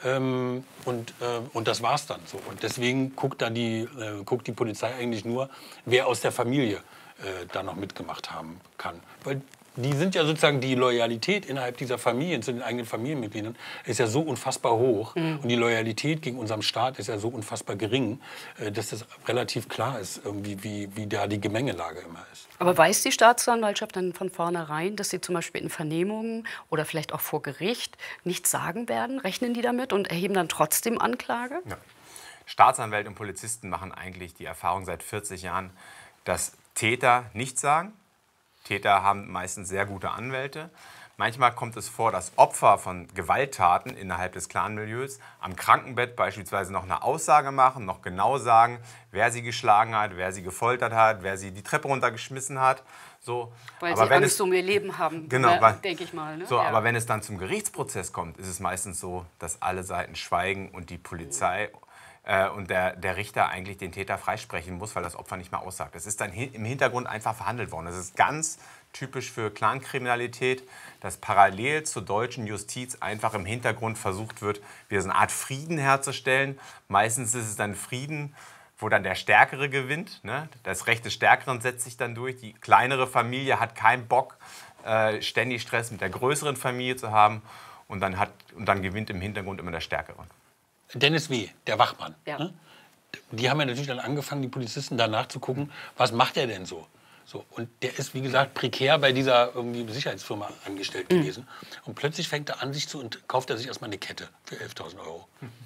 C: und das war's dann so. Und deswegen guckt die Polizei eigentlich nur, wer aus der Familie da noch mitgemacht haben kann. Weil die sind ja sozusagen, die Loyalität innerhalb dieser Familien zu den eigenen Familienmitgliedern ist ja so unfassbar hoch. Und die Loyalität gegen unseren Staat ist ja so unfassbar gering, dass das relativ klar ist, irgendwie, wie da die Gemengelage immer ist.
B: Aber weiß die Staatsanwaltschaft dann von vornherein, dass sie zum Beispiel in Vernehmungen oder vielleicht auch vor Gericht nichts sagen werden? Rechnen die damit und erheben dann trotzdem Anklage?
A: Ja. Staatsanwälte und Polizisten machen eigentlich die Erfahrung seit 40 Jahren, dass Täter nichts sagen. Täter haben meistens sehr gute Anwälte. Manchmal kommt es vor, dass Opfer von Gewalttaten innerhalb des Clanmilieus am Krankenbett beispielsweise noch eine Aussage machen, noch genau sagen, wer sie geschlagen hat, wer sie gefoltert hat, wer sie die Treppe runtergeschmissen hat. So.
B: Weil
A: aber
B: sie Angst um ihr Leben haben,
A: genau,
B: denke ich mal. Ne?
A: So,
B: ja.
A: aber wenn es dann zum Gerichtsprozess kommt, ist es meistens so, dass alle Seiten schweigen und die Polizei und der Richter eigentlich den Täter freisprechen muss, weil das Opfer nicht mehr aussagt. Das ist dann im Hintergrund einfach verhandelt worden. Das ist ganz typisch für Clankriminalität, dass parallel zur deutschen Justiz einfach im Hintergrund versucht wird, wieder so eine Art Frieden herzustellen. Meistens ist es dann Frieden, wo dann der Stärkere gewinnt. Ne? Das Recht des Stärkeren setzt sich dann durch. Die kleinere Familie hat keinen Bock, ständig Stress mit der größeren Familie zu haben. Und dann gewinnt im Hintergrund immer der Stärkere.
C: Dennis W., der Wachmann.
B: Ja.
C: Ne? Die haben ja natürlich dann angefangen, die Polizisten danach zu gucken, was macht er denn so? Und der ist, wie gesagt, prekär bei dieser irgendwie Sicherheitsfirma angestellt gewesen. Und plötzlich fängt er an, kauft er sich erstmal eine Kette für 11.000 €.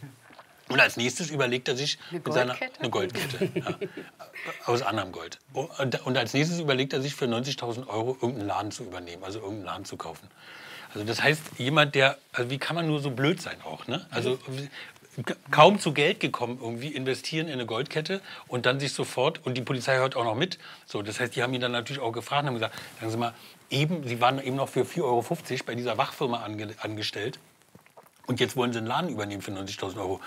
C: Und als nächstes überlegt er sich eine Goldkette ja, aus anderem Gold. Und als nächstes überlegt er sich für 90.000 € irgendeinen Laden zu übernehmen, also irgendeinen Laden zu kaufen. Also das heißt, also wie kann man nur so blöd sein auch, ne? Also kaum zu Geld gekommen, irgendwie investieren in eine Goldkette und dann sich sofort, und die Polizei hört auch noch mit. So, das heißt, die haben ihn dann natürlich auch gefragt und haben gesagt, sagen Sie mal, Sie waren eben noch für 4,50 € bei dieser Wachfirma angestellt. Und jetzt wollen Sie einen Laden übernehmen für 90.000 €.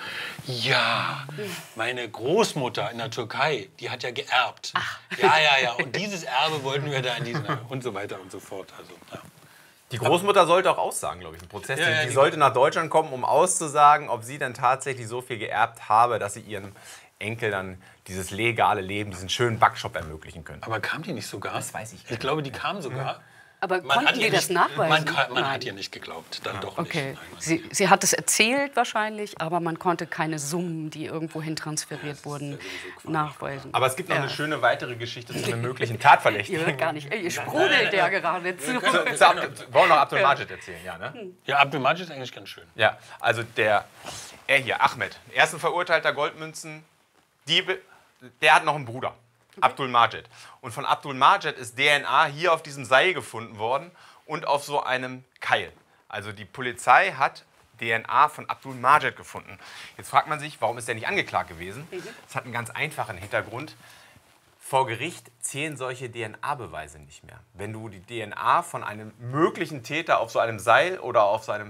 C: Ja, meine Großmutter in der Türkei, die hat ja geerbt. Ach. Ja. Und dieses Erbe wollten wir da in diesen und so weiter und so fort. Also, ja.
A: Die Großmutter sollte auch aussagen, glaube ich, im Prozess.
C: Ja,
A: die sollte nach Deutschland kommen, um auszusagen, ob sie dann tatsächlich so viel geerbt habe, dass sie ihrem Enkel dann dieses legale Leben, diesen schönen Backshop ermöglichen können.
C: Aber kam die nicht sogar?
A: Das weiß ich nicht.
C: Ich glaube, die kam sogar.
B: Aber konnten die das nachweisen?
C: Man hat ihr nicht geglaubt, dann doch
B: okay.
C: nicht.
B: Sie hat es erzählt wahrscheinlich, aber man konnte keine Summen, die irgendwohin transferiert wurden, nachweisen.
A: Aber es gibt noch eine schöne weitere Geschichte zu einem möglichen Tatverdächtigen.
B: Ihr hört gar nicht, ihr sprudelt ja gerade zu.
A: Wollen wir noch Abdul Majid erzählen, ja, ne?
C: Ja, Abdul Majid ist eigentlich ganz schön.
A: Ja, also Ahmed, ersten verurteilter Goldmünzendiebe, der hat noch einen Bruder. Abdul Majid. Und von Abdul Majid ist DNA hier auf diesem Seil gefunden worden und auf so einem Keil. Also die Polizei hat DNA von Abdul Majid gefunden. Jetzt fragt man sich, warum ist der nicht angeklagt gewesen? Das hat einen ganz einfachen Hintergrund. Vor Gericht zählen solche DNA-Beweise nicht mehr. Wenn du die DNA von einem möglichen Täter auf so einem Seil oder auf so einem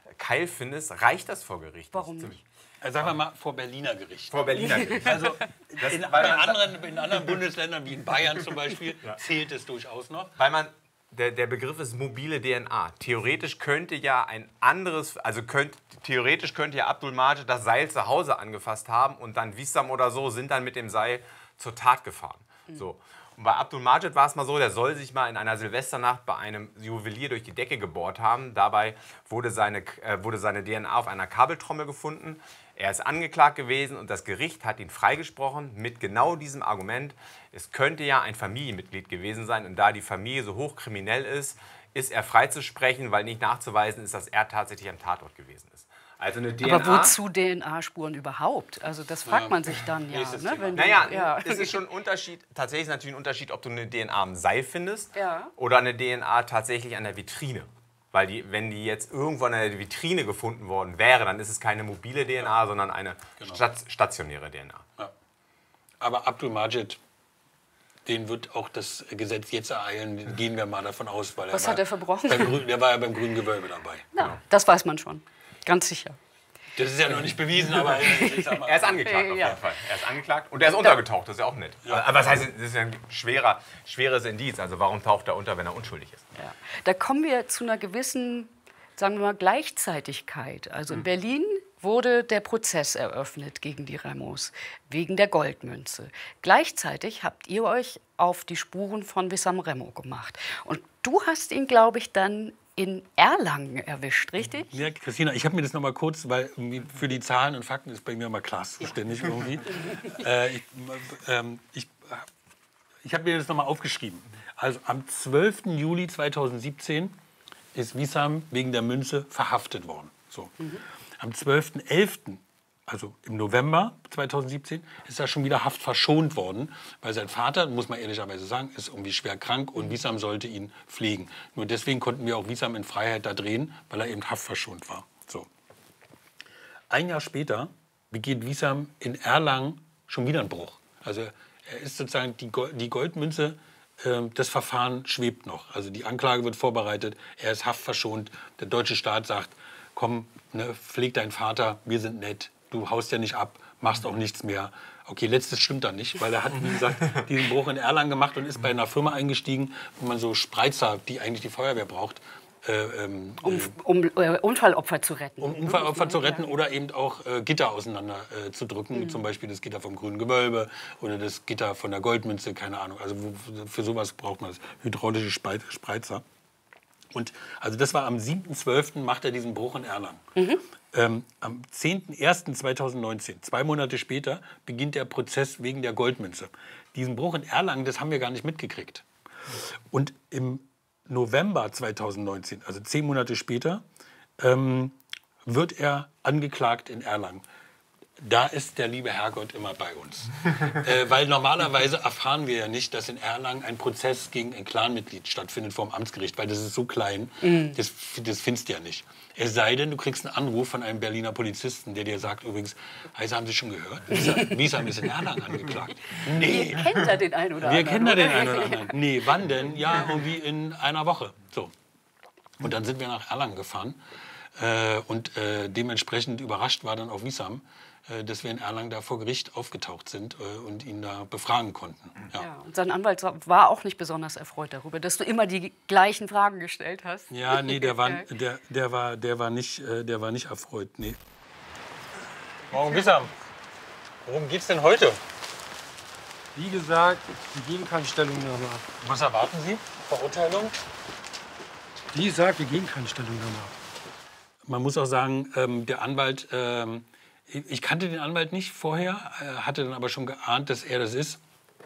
A: Keil findest, reicht das vor Gericht.
B: Warum
A: nicht.
B: nicht?
C: Sagen wir mal vor Berliner Gericht.
A: Vor Berliner Gericht.
C: Also in anderen Bundesländern, wie in Bayern zum Beispiel, zählt es durchaus noch.
A: Weil man, der Begriff ist mobile DNA. Theoretisch könnte ja theoretisch könnte ja Abdul Majid das Seil zu Hause angefasst haben und dann Wissam oder so sind dann mit dem Seil zur Tat gefahren. So. Und bei Abdul Majid war es mal so, der soll sich mal in einer Silvesternacht bei einem Juwelier durch die Decke gebohrt haben. Dabei wurde seine DNA auf einer Kabeltrommel gefunden. Er ist angeklagt gewesen und das Gericht hat ihn freigesprochen mit genau diesem Argument. Es könnte ja ein Familienmitglied gewesen sein und da die Familie so hochkriminell ist, ist er freizusprechen, weil nicht nachzuweisen ist, dass er tatsächlich am Tatort gewesen ist. Also eine DNA.
B: Aber wozu DNA-Spuren überhaupt? Also das fragt man sich dann ja. Ne? Wenn
A: Es ist schon ein Unterschied. Tatsächlich ist natürlich ein Unterschied, ob du eine DNA am Seil findest oder eine DNA tatsächlich an der Vitrine. Weil wenn die jetzt irgendwo an der Vitrine gefunden worden wäre, dann ist es keine mobile DNA, sondern eine stationäre DNA.
C: Ja. Aber Abdul Majid, den wird auch das Gesetz jetzt ereilen, gehen wir mal davon aus. Weil
B: Was hat er verbrochen?
C: Der war ja beim Grünen Gewölbe dabei.
B: Ja, das weiß man schon. Ganz sicher.
C: Das ist ja noch nicht bewiesen, aber ich sag mal.
A: Er ist angeklagt auf jeden Fall. Er ist angeklagt und er ist untergetaucht, das ist ja auch nett. Ja. Aber das heißt, das ist ja ein schweres Indiz. Also warum taucht er unter, wenn er unschuldig ist?
B: Ja. Da kommen wir zu einer gewissen, sagen wir mal, Gleichzeitigkeit. Also in Berlin wurde der Prozess eröffnet gegen die Remos wegen der Goldmünze. Gleichzeitig habt ihr euch auf die Spuren von Wissam Remo gemacht. Und du hast ihn, glaube ich, dann in Erlangen erwischt, richtig?
C: Ja, Christina, ich habe mir das noch mal kurz, weil für die Zahlen und Fakten ist bei mir immer Klaas zuständig irgendwie. Ich habe mir das noch mal aufgeschrieben. Also am 12. Juli 2017 ist Wissam wegen der Münze verhaftet worden. So. Am 12.11., also im November 2017, ist er schon wieder haftverschont worden, weil sein Vater, muss man ehrlicherweise sagen, ist irgendwie schwer krank und Wissam sollte ihn pflegen. Nur deswegen konnten wir auch Wissam in Freiheit da drehen, weil er eben haftverschont war. So. Ein Jahr später begeht Wissam in Erlangen schon wieder einen Bruch. Also er ist sozusagen die Goldmünze, das Verfahren schwebt noch. Also die Anklage wird vorbereitet, er ist haftverschont. Der deutsche Staat sagt, komm, ne, pfleg deinen Vater, wir sind nett. Du haust ja nicht ab, machst auch nichts mehr. Okay, letztes stimmt dann nicht, weil er hat, wie gesagt, diesen Bruch in Erlangen gemacht und ist bei einer Firma eingestiegen, wo man so Spreizer, die eigentlich die Feuerwehr braucht,
B: um Unfallopfer zu retten.
C: Um Unfallopfer zu retten oder eben auch Gitter auseinander zu drücken. Zum Beispiel das Gitter vom Grünen Gewölbe oder das Gitter von der Goldmünze, keine Ahnung. Also für sowas braucht man das, hydraulische Spreizer. Und also das war am 7.12. macht er diesen Bruch in Erlangen. Am 10.01.2019, 2 Monate später, beginnt der Prozess wegen der Goldmünze. Diesen Bruch in Erlangen, das haben wir gar nicht mitgekriegt. Und im November 2019, also 10 Monate später, wird er angeklagt in Erlangen. Da ist der liebe Herrgott immer bei uns. Weil normalerweise erfahren wir ja nicht, dass in Erlangen ein Prozess gegen ein Clanmitglied stattfindet vor dem Amtsgericht, weil das ist so klein, das findest du ja nicht. Es sei denn, du kriegst einen Anruf von einem Berliner Polizisten, der dir sagt, übrigens, Heise, haben Sie schon gehört? Wissam ist in Erlangen angeklagt. Nee.
B: Kennt er den einen oder anderen?
C: Wir kennen da den einen oder anderen. Nee, wann denn? Ja, irgendwie in einer Woche. So. Und dann sind wir nach Erlangen gefahren. Und dementsprechend überrascht war dann auch Wissam, dass wir in Erlangen da vor Gericht aufgetaucht sind und ihn da befragen konnten. Ja.
B: Ja, und sein Anwalt war auch nicht besonders erfreut darüber, dass du immer die gleichen Fragen gestellt hast.
C: Ja, nee, der war nicht erfreut. Nee. Morgen, Wissam. Worum geht's denn heute?
F: Wie gesagt, wir geben keine Stellungnahme ab.
C: Was erwarten Sie? Verurteilung?
F: Wie gesagt, wir geben keine Stellungnahme ab.
C: Man muss auch sagen, der Anwalt, ich kannte den Anwalt nicht vorher, hatte dann aber schon geahnt, dass er das ist.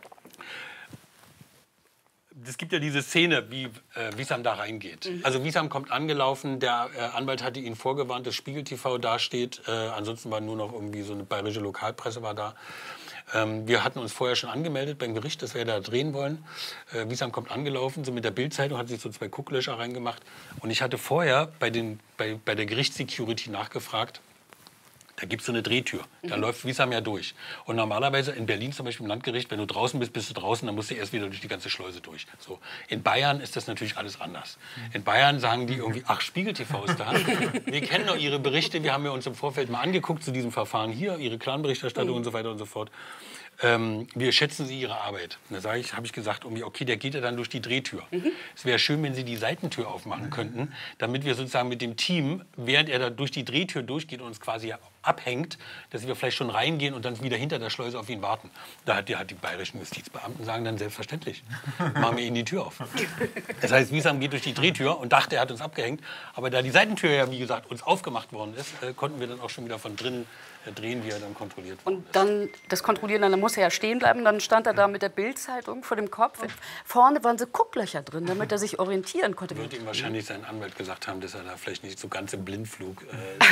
C: Es gibt ja diese Szene, wie Wissam da reingeht. Also Wissam kommt angelaufen, der Anwalt hatte ihn vorgewarnt, dass Spiegel TV dasteht. Ansonsten war nur noch irgendwie so eine bayerische Lokalpresse war da. Wir hatten uns vorher schon angemeldet beim Gericht, dass wir da drehen wollen. Wissam kommt angelaufen, so mit der Bildzeitung, hat sich so 2 Gucklöcher reingemacht. Und ich hatte vorher bei der Gerichtssecurity nachgefragt, Da gibt es so eine Drehtür. Da läuft Wissam ja durch. Und normalerweise in Berlin zum Beispiel im Landgericht, wenn du draußen bist, bist du draußen, dann musst du erst wieder durch die ganze Schleuse durch. So. In Bayern ist das natürlich alles anders. In Bayern sagen die irgendwie, ach, Spiegel TV ist da. Wir kennen doch Ihre Berichte, wir haben ja uns im Vorfeld mal angeguckt zu diesem Verfahren hier, Ihre Clan-Berichterstattung und so weiter und so fort. Wir schätzen Sie Ihre Arbeit. Und da habe ich gesagt, okay, der geht ja dann durch die Drehtür. Es wäre schön, wenn Sie die Seitentür aufmachen könnten, damit wir sozusagen mit dem Team, während er da durch die Drehtür durchgeht und uns quasi abhängt, dass wir vielleicht schon reingehen und dann wieder hinter der Schleuse auf ihn warten. Da hat die bayerischen Justizbeamten sagen dann selbstverständlich, machen wir Ihnen die Tür auf. Das heißt, Wissam geht durch die Drehtür und dachte, er hat uns abgehängt. Aber da die Seitentür ja, wie gesagt, uns aufgemacht worden ist, konnten wir dann auch schon wieder von drinnen drehen, wie er dann kontrolliert wurde.
B: Und dann das Kontrollieren, dann muss er ja stehen bleiben. Dann stand er da mit der Bildzeitung vor dem Kopf. Vorne waren so Gucklöcher drin, damit er sich orientieren konnte.
C: Wird ihm wahrscheinlich sein Anwalt gesagt haben, dass er da vielleicht nicht so ganz im Blindflug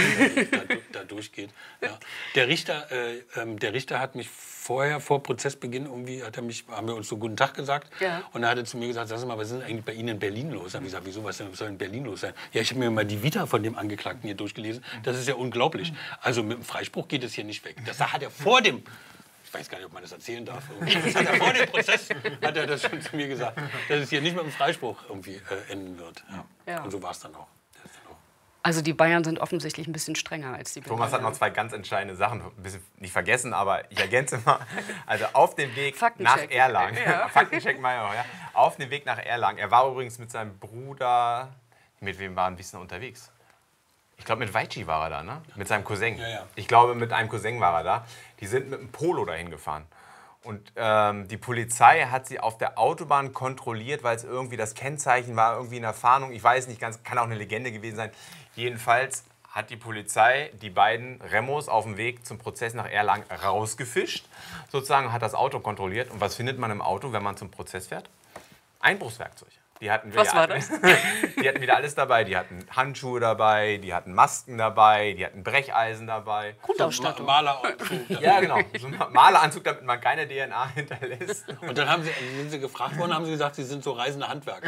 C: da durchgeht. Ja. Der Richter hat mich vorher, vor Prozessbeginn, irgendwie haben wir uns so guten Tag gesagt. Ja. Und er hat zu mir gesagt, sag mal, was ist denn eigentlich bei Ihnen in Berlin los? Da habe ich gesagt, wieso, was soll in Berlin los sein? Ja, ich habe mir mal die Vita von dem Angeklagten hier durchgelesen. Das ist ja unglaublich. Also mit dem Freispruch geht es hier nicht weg. Das hat er vor dem, ich weiß gar nicht, ob man das erzählen darf, das hat er vor dem Prozess, hat er das schon zu mir gesagt, dass es hier nicht mit dem Freispruch irgendwie enden wird. Ja. Ja. Und so war es dann auch.
B: Also die Bayern sind offensichtlich ein bisschen strenger als die Berliner.
A: Thomas hat noch zwei ganz entscheidende Sachen ein bisschen nicht vergessen, aber ich ergänze mal. Also auf dem Weg nach Erlangen, Faktencheck Meier, ja, auf dem Weg nach Erlangen. Er war übrigens mit seinem Bruder, mit wem war ein bisschen unterwegs? Ich glaube, mit Weichi war er da, ne? Mit seinem Cousin. Ja, ja. Ich glaube, mit einem Cousin war er da. Die sind mit einem Polo dahin gefahren. Und die Polizei hat sie auf der Autobahn kontrolliert, weil es irgendwie das Kennzeichen war, irgendwie in der Fahndung. Ich weiß nicht ganz, kann auch eine Legende gewesen sein. Jedenfalls hat die Polizei die beiden Remos auf dem Weg zum Prozess nach Erlangen rausgefischt. Sozusagen hat das Auto kontrolliert. Und was findet man im Auto, wenn man zum Prozess fährt? Einbruchswerkzeug.
B: Was war das?
A: Die hatten wieder alles dabei. Die hatten Handschuhe dabei, die hatten Masken dabei, die hatten Brecheisen dabei.
B: Grundausstattung.
C: Maleranzug.
A: Ja, genau. So ein Maleranzug, damit man keine DNA hinterlässt.
C: Und dann sind sie gefragt worden, haben sie gesagt, sie sind so reisende Handwerker.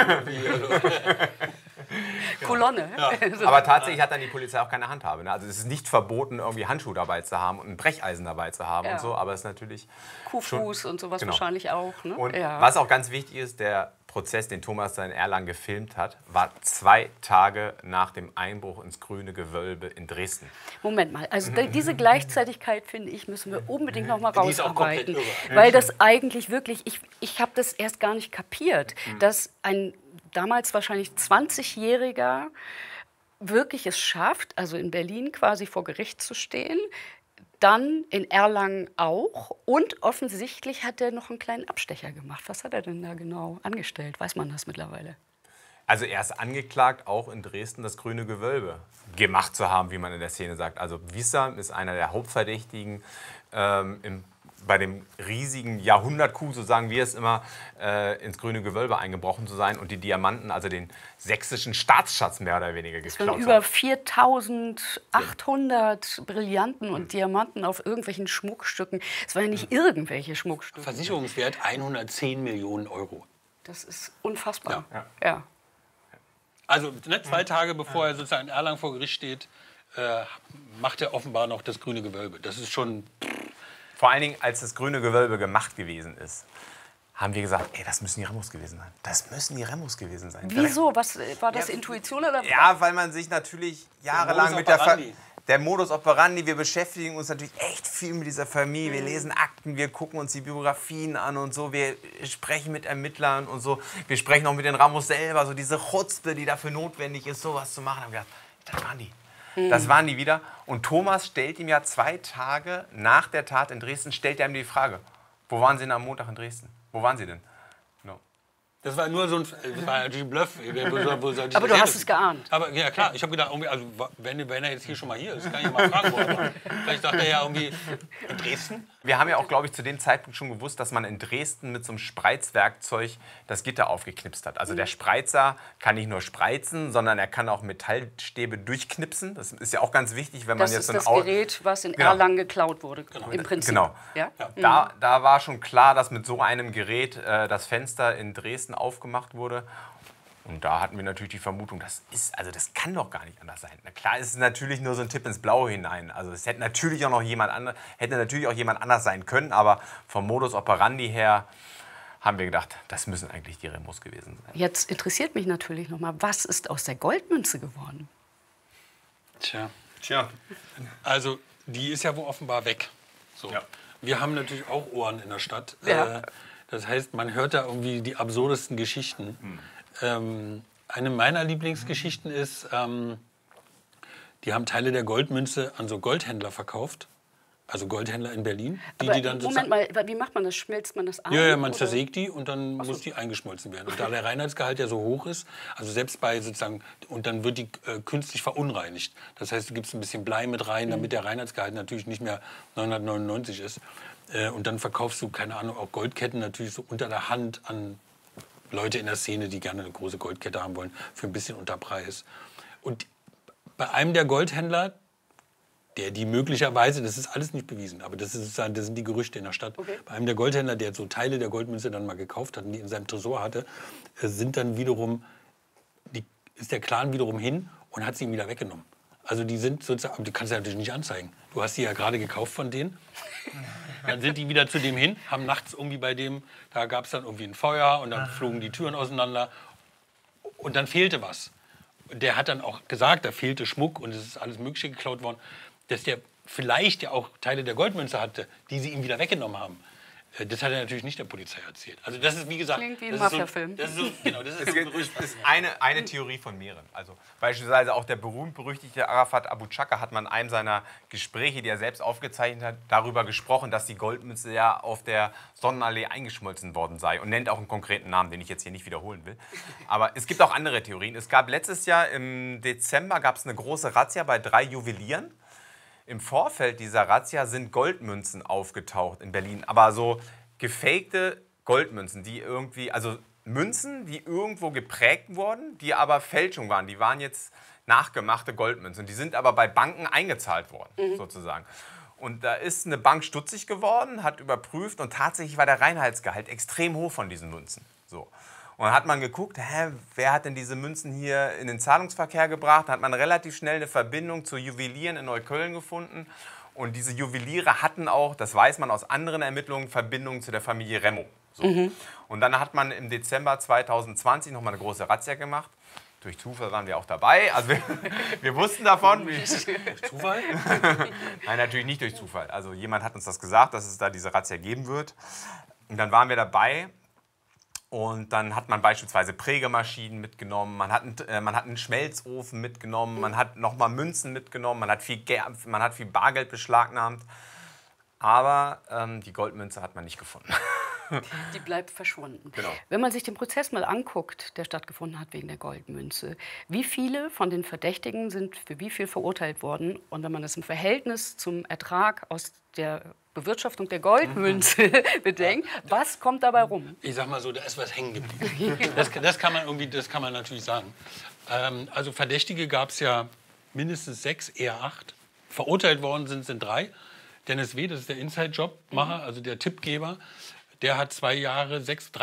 B: Kolonne.
A: Ja. Aber tatsächlich hat dann die Polizei auch keine Handhabe. Ne? Also es ist nicht verboten, irgendwie Handschuhe dabei zu haben und ein Brecheisen dabei zu haben und so. Aber es ist natürlich
B: Kuhfuß und sowas wahrscheinlich auch. Ne?
A: Und was auch ganz wichtig ist, der Prozess, den Thomas da in Erlangen gefilmt hat, war 2 Tage nach dem Einbruch ins Grüne Gewölbe in Dresden.
B: Moment mal, also diese Gleichzeitigkeit, finde ich, müssen wir unbedingt noch mal rausarbeiten. Weil das eigentlich wirklich, ich habe das erst gar nicht kapiert, dass ein damals wahrscheinlich 20-Jähriger wirklich es schafft, also in Berlin quasi vor Gericht zu stehen, dann in Erlangen auch. Und offensichtlich hat er noch einen kleinen Abstecher gemacht. Was hat er denn da genau angestellt? Weiß man das mittlerweile?
A: Also er ist angeklagt, auch in Dresden das Grüne Gewölbe gemacht zu haben, wie man in der Szene sagt. Also Wissam ist einer der Hauptverdächtigen bei dem riesigen Jahrhundert-Coup, so sagen wir es immer, ins Grüne Gewölbe eingebrochen zu sein und die Diamanten, also den sächsischen Staatsschatz mehr oder weniger geklaut haben.
B: Über 4.800 Brillanten und Diamanten auf irgendwelchen Schmuckstücken. Es waren ja nicht irgendwelche Schmuckstücke.
C: Versicherungswert 110 Millionen Euro.
B: Das ist unfassbar.
C: Ja. Also 2 Tage bevor er sozusagen in Erlangen vor Gericht steht, macht er offenbar noch das Grüne Gewölbe. Das ist schon...
A: Vor allen Dingen, als das Grüne Gewölbe gemacht gewesen ist, haben wir gesagt, ey, das müssen die Remos gewesen sein. Das müssen die Remos gewesen sein.
B: Wieso? Was, war das Intuition oder?
A: Ja, weil man sich natürlich jahrelang mit der Modus operandi, wir beschäftigen uns natürlich echt viel mit dieser Familie. Wir lesen Akten, wir gucken uns die Biografien an und so. Wir sprechen mit Ermittlern und so. Wir sprechen auch mit den Ramos selber, so diese Chutzpe, die dafür notwendig ist, sowas zu machen. Da haben wir gedacht, das waren die. Das waren die wieder. Und Thomas stellt ihm ja 2 Tage nach der Tat in Dresden, stellt er ihm die Frage, wo waren Sie denn am Montag in Dresden? Wo waren Sie denn? No.
C: Das war nur so das war natürlich ein Bluff.
B: Aber du hast es geahnt.
C: Aber ja klar, ich habe gedacht, also, wenn er jetzt hier schon mal hier ist, kann ich mal fragen, wo er war. Vielleicht dachte er ja irgendwie, in Dresden?
A: Wir haben ja auch, glaube ich, zu dem Zeitpunkt schon gewusst, dass man in Dresden mit so einem Spreizwerkzeug das Gitter aufgeknipst hat. Also der Spreizer kann nicht nur spreizen, sondern er kann auch Metallstäbe durchknipsen. Das ist ja auch ganz wichtig, wenn man jetzt so ein
B: Das ist das Gerät, was in Erlangen geklaut wurde, im Prinzip.
A: Genau.
B: Ja?
A: Da war schon klar, dass mit so einem Gerät das Fenster in Dresden aufgemacht wurde. Und da hatten wir natürlich die Vermutung, das kann doch gar nicht anders sein. Na klar, ist es natürlich nur so ein Tipp ins Blaue hinein. Also es hätte natürlich auch jemand anders sein können, aber vom Modus operandi her haben wir gedacht, das müssen eigentlich die Remos gewesen sein.
B: Jetzt interessiert mich natürlich noch mal, was ist aus der Goldmünze geworden?
C: Tja.
A: Tja.
C: Also, die ist ja wohl offenbar weg. So.
A: Ja.
C: Wir haben natürlich auch Ohren in der Stadt.
B: Ja.
C: Das heißt, man hört da irgendwie die absurdesten Geschichten. Eine meiner Lieblingsgeschichten ist, die haben Teile der Goldmünze an so Goldhändler verkauft. Also Goldhändler in Berlin.
B: Aber
C: Die dann
B: Moment mal, wie macht man das? Schmilzt man das ein?
C: Ja, man
B: oder?
C: zersägt die und dann muss die eingeschmolzen werden. Und da der Reinheitsgehalt ja so hoch ist, also selbst bei sozusagen, und dann wird die künstlich verunreinigt. Das heißt, du gibst ein bisschen Blei mit rein, damit der Reinheitsgehalt natürlich nicht mehr 999 ist. Und dann verkaufst du, keine Ahnung, auch Goldketten natürlich so unter der Hand an Leute in der Szene, die gerne eine große Goldkette haben wollen, für ein bisschen unter Preis. Und bei einem der Goldhändler, der die möglicherweise, das ist alles nicht bewiesen, aber das sind die Gerüchte in der Stadt. Okay. Bei einem der Goldhändler, der so Teile der Goldmünze dann mal gekauft hat und die in seinem Tresor hatte, ist der Clan wiederum hin und hat sie ihm wieder weggenommen. Also die sind sozusagen, aber die kannst du ja natürlich nicht anzeigen. Du hast sie ja gerade gekauft von denen. Dann sind die wieder zu dem hin, haben nachts irgendwie bei dem, da gab es dann irgendwie ein Feuer und dann flogen die Türen auseinander und dann fehlte was. Der hat dann auch gesagt, da fehlte Schmuck und es ist alles Mögliche geklaut worden, dass der vielleicht ja auch Teile der Goldmünze hatte, die sie ihm wieder weggenommen haben. Das hat er natürlich nicht der Polizei erzählt. Also das ist, wie gesagt...
B: Klingt wie ein Mafia-Film.
A: Das ist eine Theorie von mehreren. Also beispielsweise auch der berühmt-berüchtigte Arafat Abu Chaka hat man in einem seiner Gespräche, die er selbst aufgezeichnet hat, darüber gesprochen, dass die Goldmünze ja auf der Sonnenallee eingeschmolzen worden sei und nennt auch einen konkreten Namen, den ich jetzt hier nicht wiederholen will. Aber es gibt auch andere Theorien. Es gab letztes Jahr im Dezember gab's eine große Razzia bei 3 Juwelieren. Im Vorfeld dieser Razzia sind Goldmünzen aufgetaucht in Berlin, aber so gefakte Goldmünzen, die irgendwie, also Münzen, die irgendwo geprägt wurden, die aber Fälschung waren. Die waren jetzt nachgemachte Goldmünzen, die sind aber bei Banken eingezahlt worden, sozusagen. Und da ist eine Bank stutzig geworden, hat überprüft und tatsächlich war der Reinheitsgehalt extrem hoch von diesen Münzen. So. Und dann hat man geguckt, wer hat denn diese Münzen hier in den Zahlungsverkehr gebracht? Dann hat man relativ schnell eine Verbindung zu Juwelieren in Neukölln gefunden. Und diese Juweliere hatten auch, das weiß man aus anderen Ermittlungen, Verbindungen zu der Familie Remo. So. Und dann hat man im Dezember 2020 nochmal eine große Razzia gemacht. Durch Zufall waren wir auch dabei. Also wir wussten davon. Durch
C: Zufall?
A: Nein, natürlich nicht durch Zufall. Also jemand hat uns das gesagt, dass es da diese Razzia geben wird. Und dann waren wir dabei. Und dann hat man beispielsweise Prägemaschinen mitgenommen, man hat einen Schmelzofen mitgenommen, man hat nochmal Münzen mitgenommen, man hat viel Bargeld beschlagnahmt. Aber die Goldmünze hat man nicht gefunden.
B: Die bleibt verschwunden.
A: Genau.
B: Wenn man sich den Prozess mal anguckt, der stattgefunden hat wegen der Goldmünze, wie viele von den Verdächtigen sind für wie viel verurteilt worden? Und wenn man das im Verhältnis zum Ertrag aus der Bewirtschaftung der Goldmünze bedenkt, was kommt dabei rum?
C: Ich sag mal so, da ist was hängen geblieben. Das kann man natürlich sagen. Also Verdächtige gab es ja mindestens 6, eher 8. Verurteilt worden sind 3. Dennis W., das ist der Inside-Job-Macher, also der Tippgeber. Der hat 3 Jahre,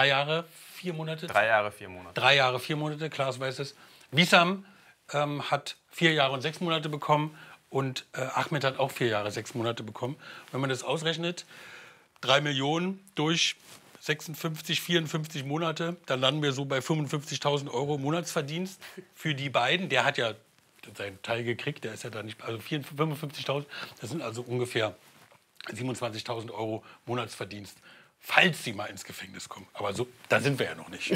C: 4 Monate?
A: 3 Jahre, 4 Monate.
C: 3 Jahre, 4 Monate, Klaas weiß es. Wissam hat 4 Jahre und 6 Monate bekommen und Ahmed hat auch 4 Jahre, 6 Monate bekommen. Wenn man das ausrechnet, 3 Millionen durch 56, 54 Monate, dann landen wir so bei 55.000 € Monatsverdienst für die beiden. Der hat ja seinen Teil gekriegt, der ist ja da nicht, also 55.000, das sind also ungefähr 27.000 € Monatsverdienst, falls sie mal ins Gefängnis kommen. Aber so, da sind wir ja noch nicht.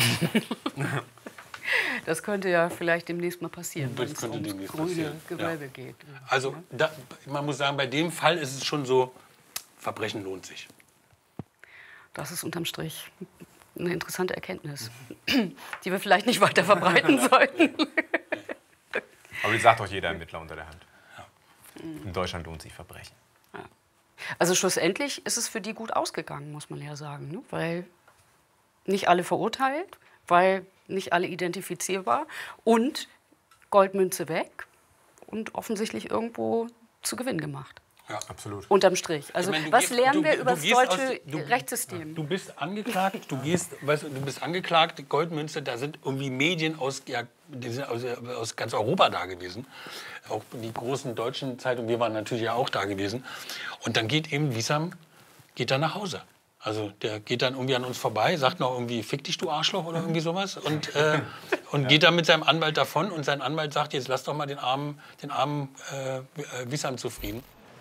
B: Das könnte ja vielleicht demnächst mal passieren, wenn es ums
C: demnächst
B: grüne
C: passieren.
B: Gewölbe geht.
C: Also man muss sagen, bei dem Fall ist es schon so, Verbrechen lohnt sich.
B: Das ist unterm Strich eine interessante Erkenntnis, die wir vielleicht nicht weiter verbreiten sollten.
A: Aber die sagt doch jeder Ermittler unter der Hand. In Deutschland lohnt sich Verbrechen.
B: Ja. Also schlussendlich ist es für die gut ausgegangen, muss man ja sagen. Ne? Weil nicht alle verurteilt, weil nicht alle identifizierbar und Goldmünze weg und offensichtlich irgendwo zu Gewinn gemacht.
C: Ja,
A: absolut.
B: Unterm Strich. Also
C: Ich meine,
B: was lernen wir über das deutsche
C: du
B: Rechtssystem?
C: Du bist angeklagt, du bist angeklagt, die Goldmünze, da sind irgendwie Medien die sind aus ganz Europa da gewesen. Auch die großen deutschen Zeitungen, wir waren natürlich ja auch da gewesen. Und dann geht eben Wissam dann nach Hause. Also der geht dann irgendwie an uns vorbei, sagt noch irgendwie, fick dich, du Arschloch oder irgendwie sowas. Und geht dann mit seinem Anwalt davon. Und sein Anwalt sagt, jetzt lass doch mal den armen Wissam zufrieden.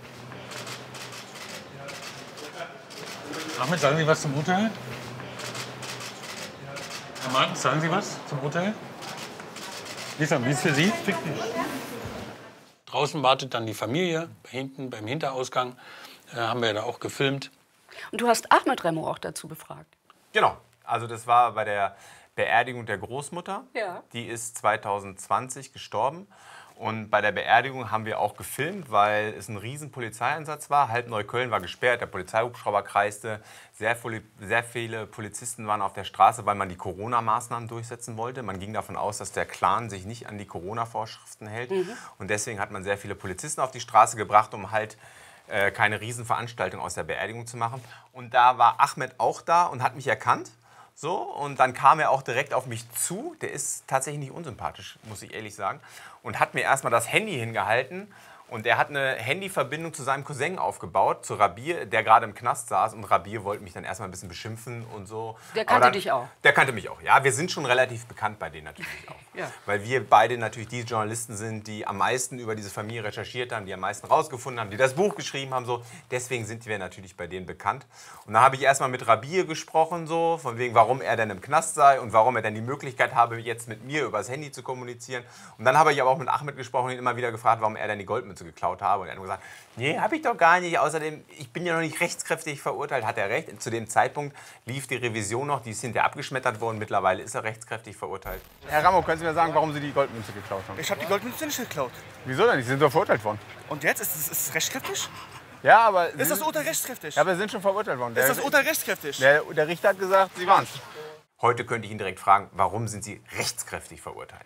C: Ahmed, sagen Sie was zum Urteil? Herr Martens, sagen Sie was zum Urteil? Wie ist es für Sie? Fick dich. Draußen wartet dann die Familie, hinten beim Hinterausgang haben wir da auch gefilmt.
B: Und du hast Ahmed Remo auch dazu befragt.
A: Genau, also das war bei der Beerdigung der Großmutter.
B: Ja.
A: Die ist 2020 gestorben. Und bei der Beerdigung haben wir auch gefilmt, weil es ein riesen Polizeieinsatz war. Halb Neukölln war gesperrt, der Polizeihubschrauber kreiste. Sehr viele Polizisten waren auf der Straße, weil man die Corona-Maßnahmen durchsetzen wollte. Man ging davon aus, dass der Clan sich nicht an die Corona-Vorschriften hält. Und deswegen hat man sehr viele Polizisten auf die Straße gebracht, um halt keine Riesenveranstaltung aus der Beerdigung zu machen. Und da war Ahmed auch da und hat mich erkannt. So, und dann kam er auch direkt auf mich zu. Der ist tatsächlich nicht unsympathisch, muss ich ehrlich sagen. Und hat mir erstmal das Handy hingehalten. Und er hat eine Handyverbindung zu seinem Cousin aufgebaut, zu Rabir, der gerade im Knast saß. Und Rabir wollte mich dann erstmal ein bisschen beschimpfen und so.
B: Der kannte dich auch?
A: Der kannte mich auch, ja. Wir sind schon relativ bekannt bei denen natürlich auch.
B: Ja.
A: Weil wir beide natürlich die Journalisten sind, die am meisten über diese Familie recherchiert haben, die am meisten rausgefunden haben, die das Buch geschrieben haben. So. Deswegen sind wir natürlich bei denen bekannt. Und dann habe ich erstmal mit Rabir gesprochen, so, von wegen, warum er denn im Knast sei und warum er denn die Möglichkeit habe, jetzt mit mir über das Handy zu kommunizieren. Und dann habe ich aber auch mit Ahmed gesprochen und ihn immer wieder gefragt, warum er denn die Goldmünze geklaut habe. Und er hat gesagt, nee, habe ich doch gar nicht. Außerdem, ich bin ja noch nicht rechtskräftig verurteilt. Hat er recht. Zu dem Zeitpunkt lief die Revision noch, die ist hinterher abgeschmettert worden. Mittlerweile ist er rechtskräftig verurteilt.
G: Herr Ramo, können Sie mir sagen, warum Sie die Goldmünze geklaut haben?
F: Ich habe die Goldmünze nicht geklaut.
G: Wieso denn? Sie sind doch verurteilt worden.
F: Und jetzt? Ist es rechtskräftig?
G: Ja, aber...
F: Ist das Urteil rechtskräftig?
G: Ja, aber Sie sind schon verurteilt worden.
F: Ist das Urteil rechtskräftig?
G: Der Richter hat gesagt, Sie waren es.
A: Heute könnte ich ihn direkt fragen, warum sind Sie rechtskräftig verurteilt?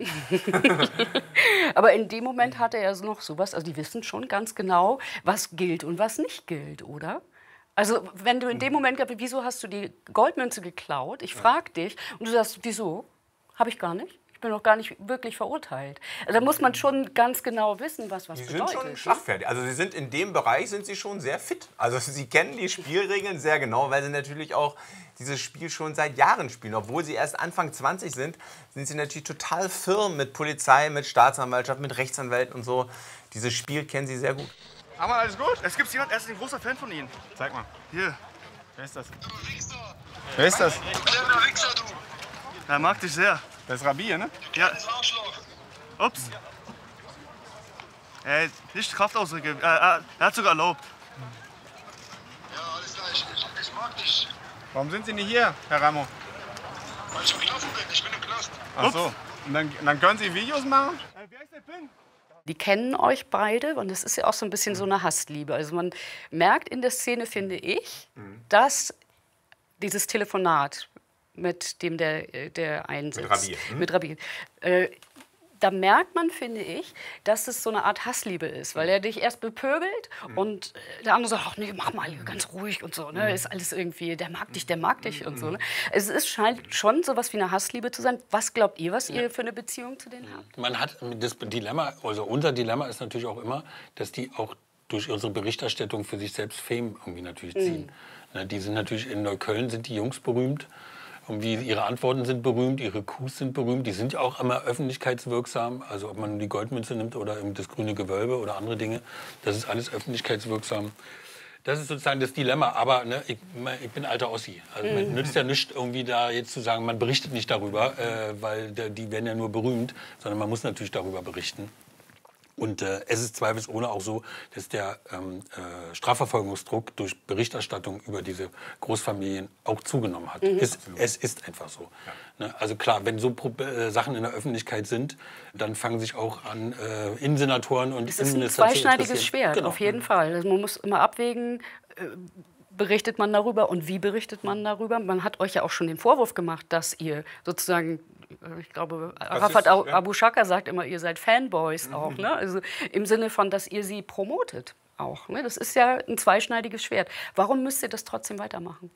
B: Aber in dem Moment hat er ja noch sowas, also die wissen schon ganz genau, was gilt und was nicht gilt, oder? Also wenn du in dem Moment, wieso hast du die Goldmünze geklaut? Ich frage dich und du sagst, wieso? Habe ich gar nicht. Ich bin noch gar nicht wirklich verurteilt. Also da muss man schon ganz genau wissen, was bedeutet.
A: Sie sind schon schlagfertig. Also Sie sind in dem Bereich sind Sie schon sehr fit. Also Sie kennen die Spielregeln sehr genau, weil Sie natürlich auch dieses Spiel schon seit Jahren spielen. Obwohl Sie erst Anfang 20 sind Sie natürlich total firm mit Polizei, mit Staatsanwaltschaft, mit Rechtsanwälten und so. Dieses Spiel kennen Sie sehr gut.
G: Aber alles gut?
F: Es gibt jemanden, er ist ein großer Fan von Ihnen.
G: Zeig mal.
F: Hier.
G: Wer ist das? Wer ist das?
F: Er mag dich sehr.
G: Das ist Rabir, ne?
F: Ja. Ups. Ey, nicht Kraftausdrücke. Er hat sogar erlaubt.
H: Ja, alles klar, ich mag dich.
G: Warum sind Sie nicht hier, Herr Ramo?
H: Weil ich entlassen bin, ich bin im Knast.
G: Ach so. Und dann können Sie Videos machen?
F: Wer ist der Pin?
B: Die kennen euch beide und es ist ja auch so ein bisschen so eine Hassliebe. Also man merkt in der Szene, finde ich, dass dieses Telefonat mit dem der einsitzt, mit Rabir, da merkt man, finde ich, dass es so eine Art Hassliebe ist, weil er dich erst bepöbelt und der andere sagt, ach nee, mach mal ganz ruhig und so, ne? Ist alles irgendwie, der mag dich und so. Ne? Also es scheint schon so was wie eine Hassliebe zu sein. Was glaubt ihr, was ihr für eine Beziehung zu denen habt?
C: Man hat das Dilemma, also unser Dilemma ist natürlich auch immer, dass die auch durch unsere Berichterstattung für sich selbst Fame irgendwie natürlich ziehen. Na, die sind natürlich in Neukölln, sind die Jungs berühmt. Und ihre Antworten sind berühmt, ihre Coups sind berühmt. Die sind ja auch immer öffentlichkeitswirksam. Also ob man die Goldmünze nimmt oder eben das grüne Gewölbe oder andere Dinge. Das ist alles öffentlichkeitswirksam. Das ist sozusagen das Dilemma. Aber ne, ich bin alter Ossi. Also man nützt ja nichts irgendwie da jetzt zu sagen, man berichtet nicht darüber, weil die werden ja nur berühmt. Sondern man muss natürlich darüber berichten. Und es ist zweifelsohne auch so, dass der Strafverfolgungsdruck durch Berichterstattung über diese Großfamilien auch zugenommen hat. Es ist einfach so. Ja. Ne? Also klar, wenn so Sachen in der Öffentlichkeit sind, dann fangen sich auch an Innensenatoren und
B: Innenminister zu interessieren. Es ist ein zweischneidiges Schwert, genau. Auf jeden Fall. Also man muss immer abwägen, berichtet man darüber und wie berichtet man darüber. Man hat euch ja auch schon den Vorwurf gemacht, dass ihr sozusagen, ich glaube, Rafat Abu Shaka sagt immer, ihr seid Fanboys auch, ne? Also im Sinne von, dass ihr sie promotet. auch. Ne? Das ist ja ein zweischneidiges Schwert. Warum müsst ihr das trotzdem weitermachen?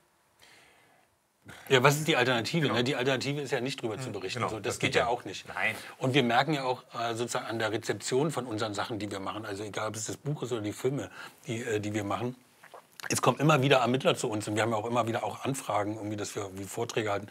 C: Ja, was ist die Alternative? Genau. Ne? Die Alternative ist ja nicht drüber zu berichten.
A: Genau.
C: So, das geht ja auch nicht.
A: Nein.
C: Und wir merken ja auch sozusagen an der Rezeption von unseren Sachen, die wir machen, also egal ob es das Buch ist oder die Filme, die wir machen, es kommen immer wieder Ermittler zu uns und wir haben ja auch immer wieder auch Anfragen, irgendwie, dass wir wie Vorträge halten,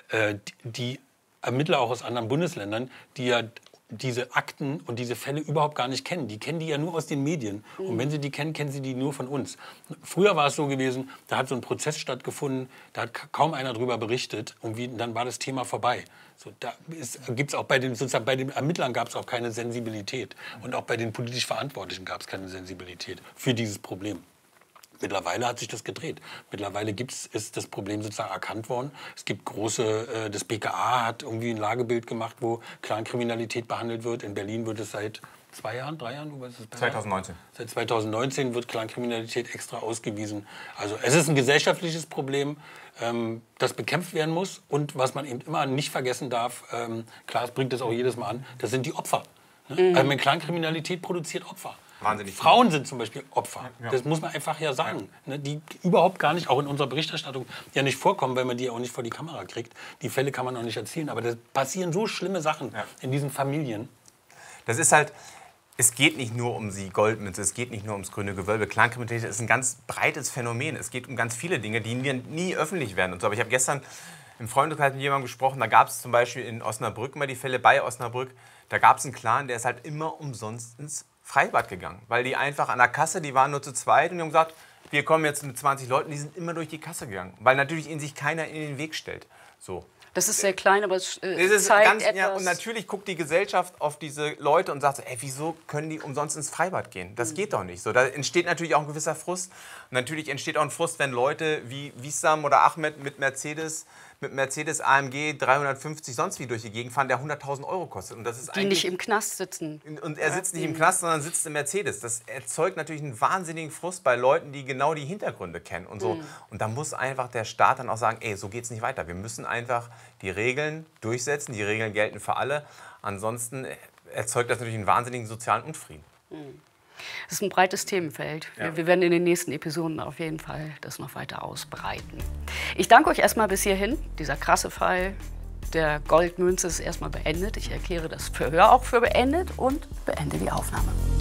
C: die Ermittler auch aus anderen Bundesländern, die ja diese Akten und diese Fälle überhaupt gar nicht kennen. Die kennen die ja nur aus den Medien. Und wenn sie die kennen, kennen sie die nur von uns. Früher war es so gewesen, da hat so ein Prozess stattgefunden, da hat kaum einer darüber berichtet und dann war das Thema vorbei. So, da gibt's auch bei den Ermittlern gab es auch keine Sensibilität. Und auch bei den politisch Verantwortlichen gab es keine Sensibilität für dieses Problem. Mittlerweile hat sich das gedreht. Mittlerweile ist das Problem sozusagen erkannt worden. Es gibt das BKA hat irgendwie ein Lagebild gemacht, wo Clankriminalität behandelt wird. In Berlin wird es seit 2 Jahren, 3 Jahren?
A: 2019.
C: Seit 2019 wird Clankriminalität extra ausgewiesen. Also es ist ein gesellschaftliches Problem, das bekämpft werden muss. Und was man eben immer nicht vergessen darf, Klaas bringt das auch jedes Mal an, das sind die Opfer. Ne? Also Clankriminalität produziert Opfer.
A: Wahnsinnig.
C: Frauen sind zum Beispiel Opfer.
A: Ja.
C: Das muss man einfach ja sagen. Ne, die überhaupt gar nicht, auch in unserer Berichterstattung, ja nicht vorkommen, weil man die auch nicht vor die Kamera kriegt. Die Fälle kann man auch nicht erzählen. Aber da passieren so schlimme Sachen in diesen Familien.
A: Das ist halt, es geht nicht nur um die Goldmünze, es geht nicht nur ums grüne Gewölbe. Clankriminalität ist ein ganz breites Phänomen. Es geht um ganz viele Dinge, die nie öffentlich werden. Und so. Aber ich habe gestern im Freundeskreis mit jemandem gesprochen, da gab es zum Beispiel in Osnabrück mal die Fälle bei Osnabrück. Da gab es einen Clan, der ist halt immer umsonst ins Freibad gegangen, weil die einfach an der Kasse, die waren nur zu zweit und die haben gesagt, wir kommen jetzt mit 20 Leuten, die sind immer durch die Kasse gegangen, weil natürlich ihnen sich keiner in den Weg stellt. So.
B: Das ist sehr klein, aber es
A: ist
B: zeigt
A: ganz,
B: etwas.
A: ja, und natürlich guckt die Gesellschaft auf diese Leute und sagt so, ey, wieso können die umsonst ins Freibad gehen? Das geht doch nicht. So, da entsteht natürlich auch ein gewisser Frust. Und natürlich entsteht auch ein Frust, wenn Leute wie Wissam oder Ahmed mit Mercedes AMG 350 sonst wie durch die Gegend fahren, der 100.000 € kostet. Und das ist
B: die nicht im Knast sitzen.
A: Und er sitzt nicht im Knast, sondern sitzt im Mercedes. Das erzeugt natürlich einen wahnsinnigen Frust bei Leuten, die genau die Hintergründe kennen und so. Und da muss einfach der Staat dann auch sagen, ey, so geht's nicht weiter. Wir müssen einfach die Regeln durchsetzen. Die Regeln gelten für alle. Ansonsten erzeugt das natürlich einen wahnsinnigen sozialen Unfrieden.
B: Das ist ein breites Themenfeld.
A: Ja.
B: Wir werden in den nächsten Episoden auf jeden Fall das noch weiter ausbreiten. Ich danke euch erstmal bis hierhin. Dieser krasse Fall der Goldmünze ist erstmal beendet. Ich erkläre das Verhör auch für beendet und beende die Aufnahme.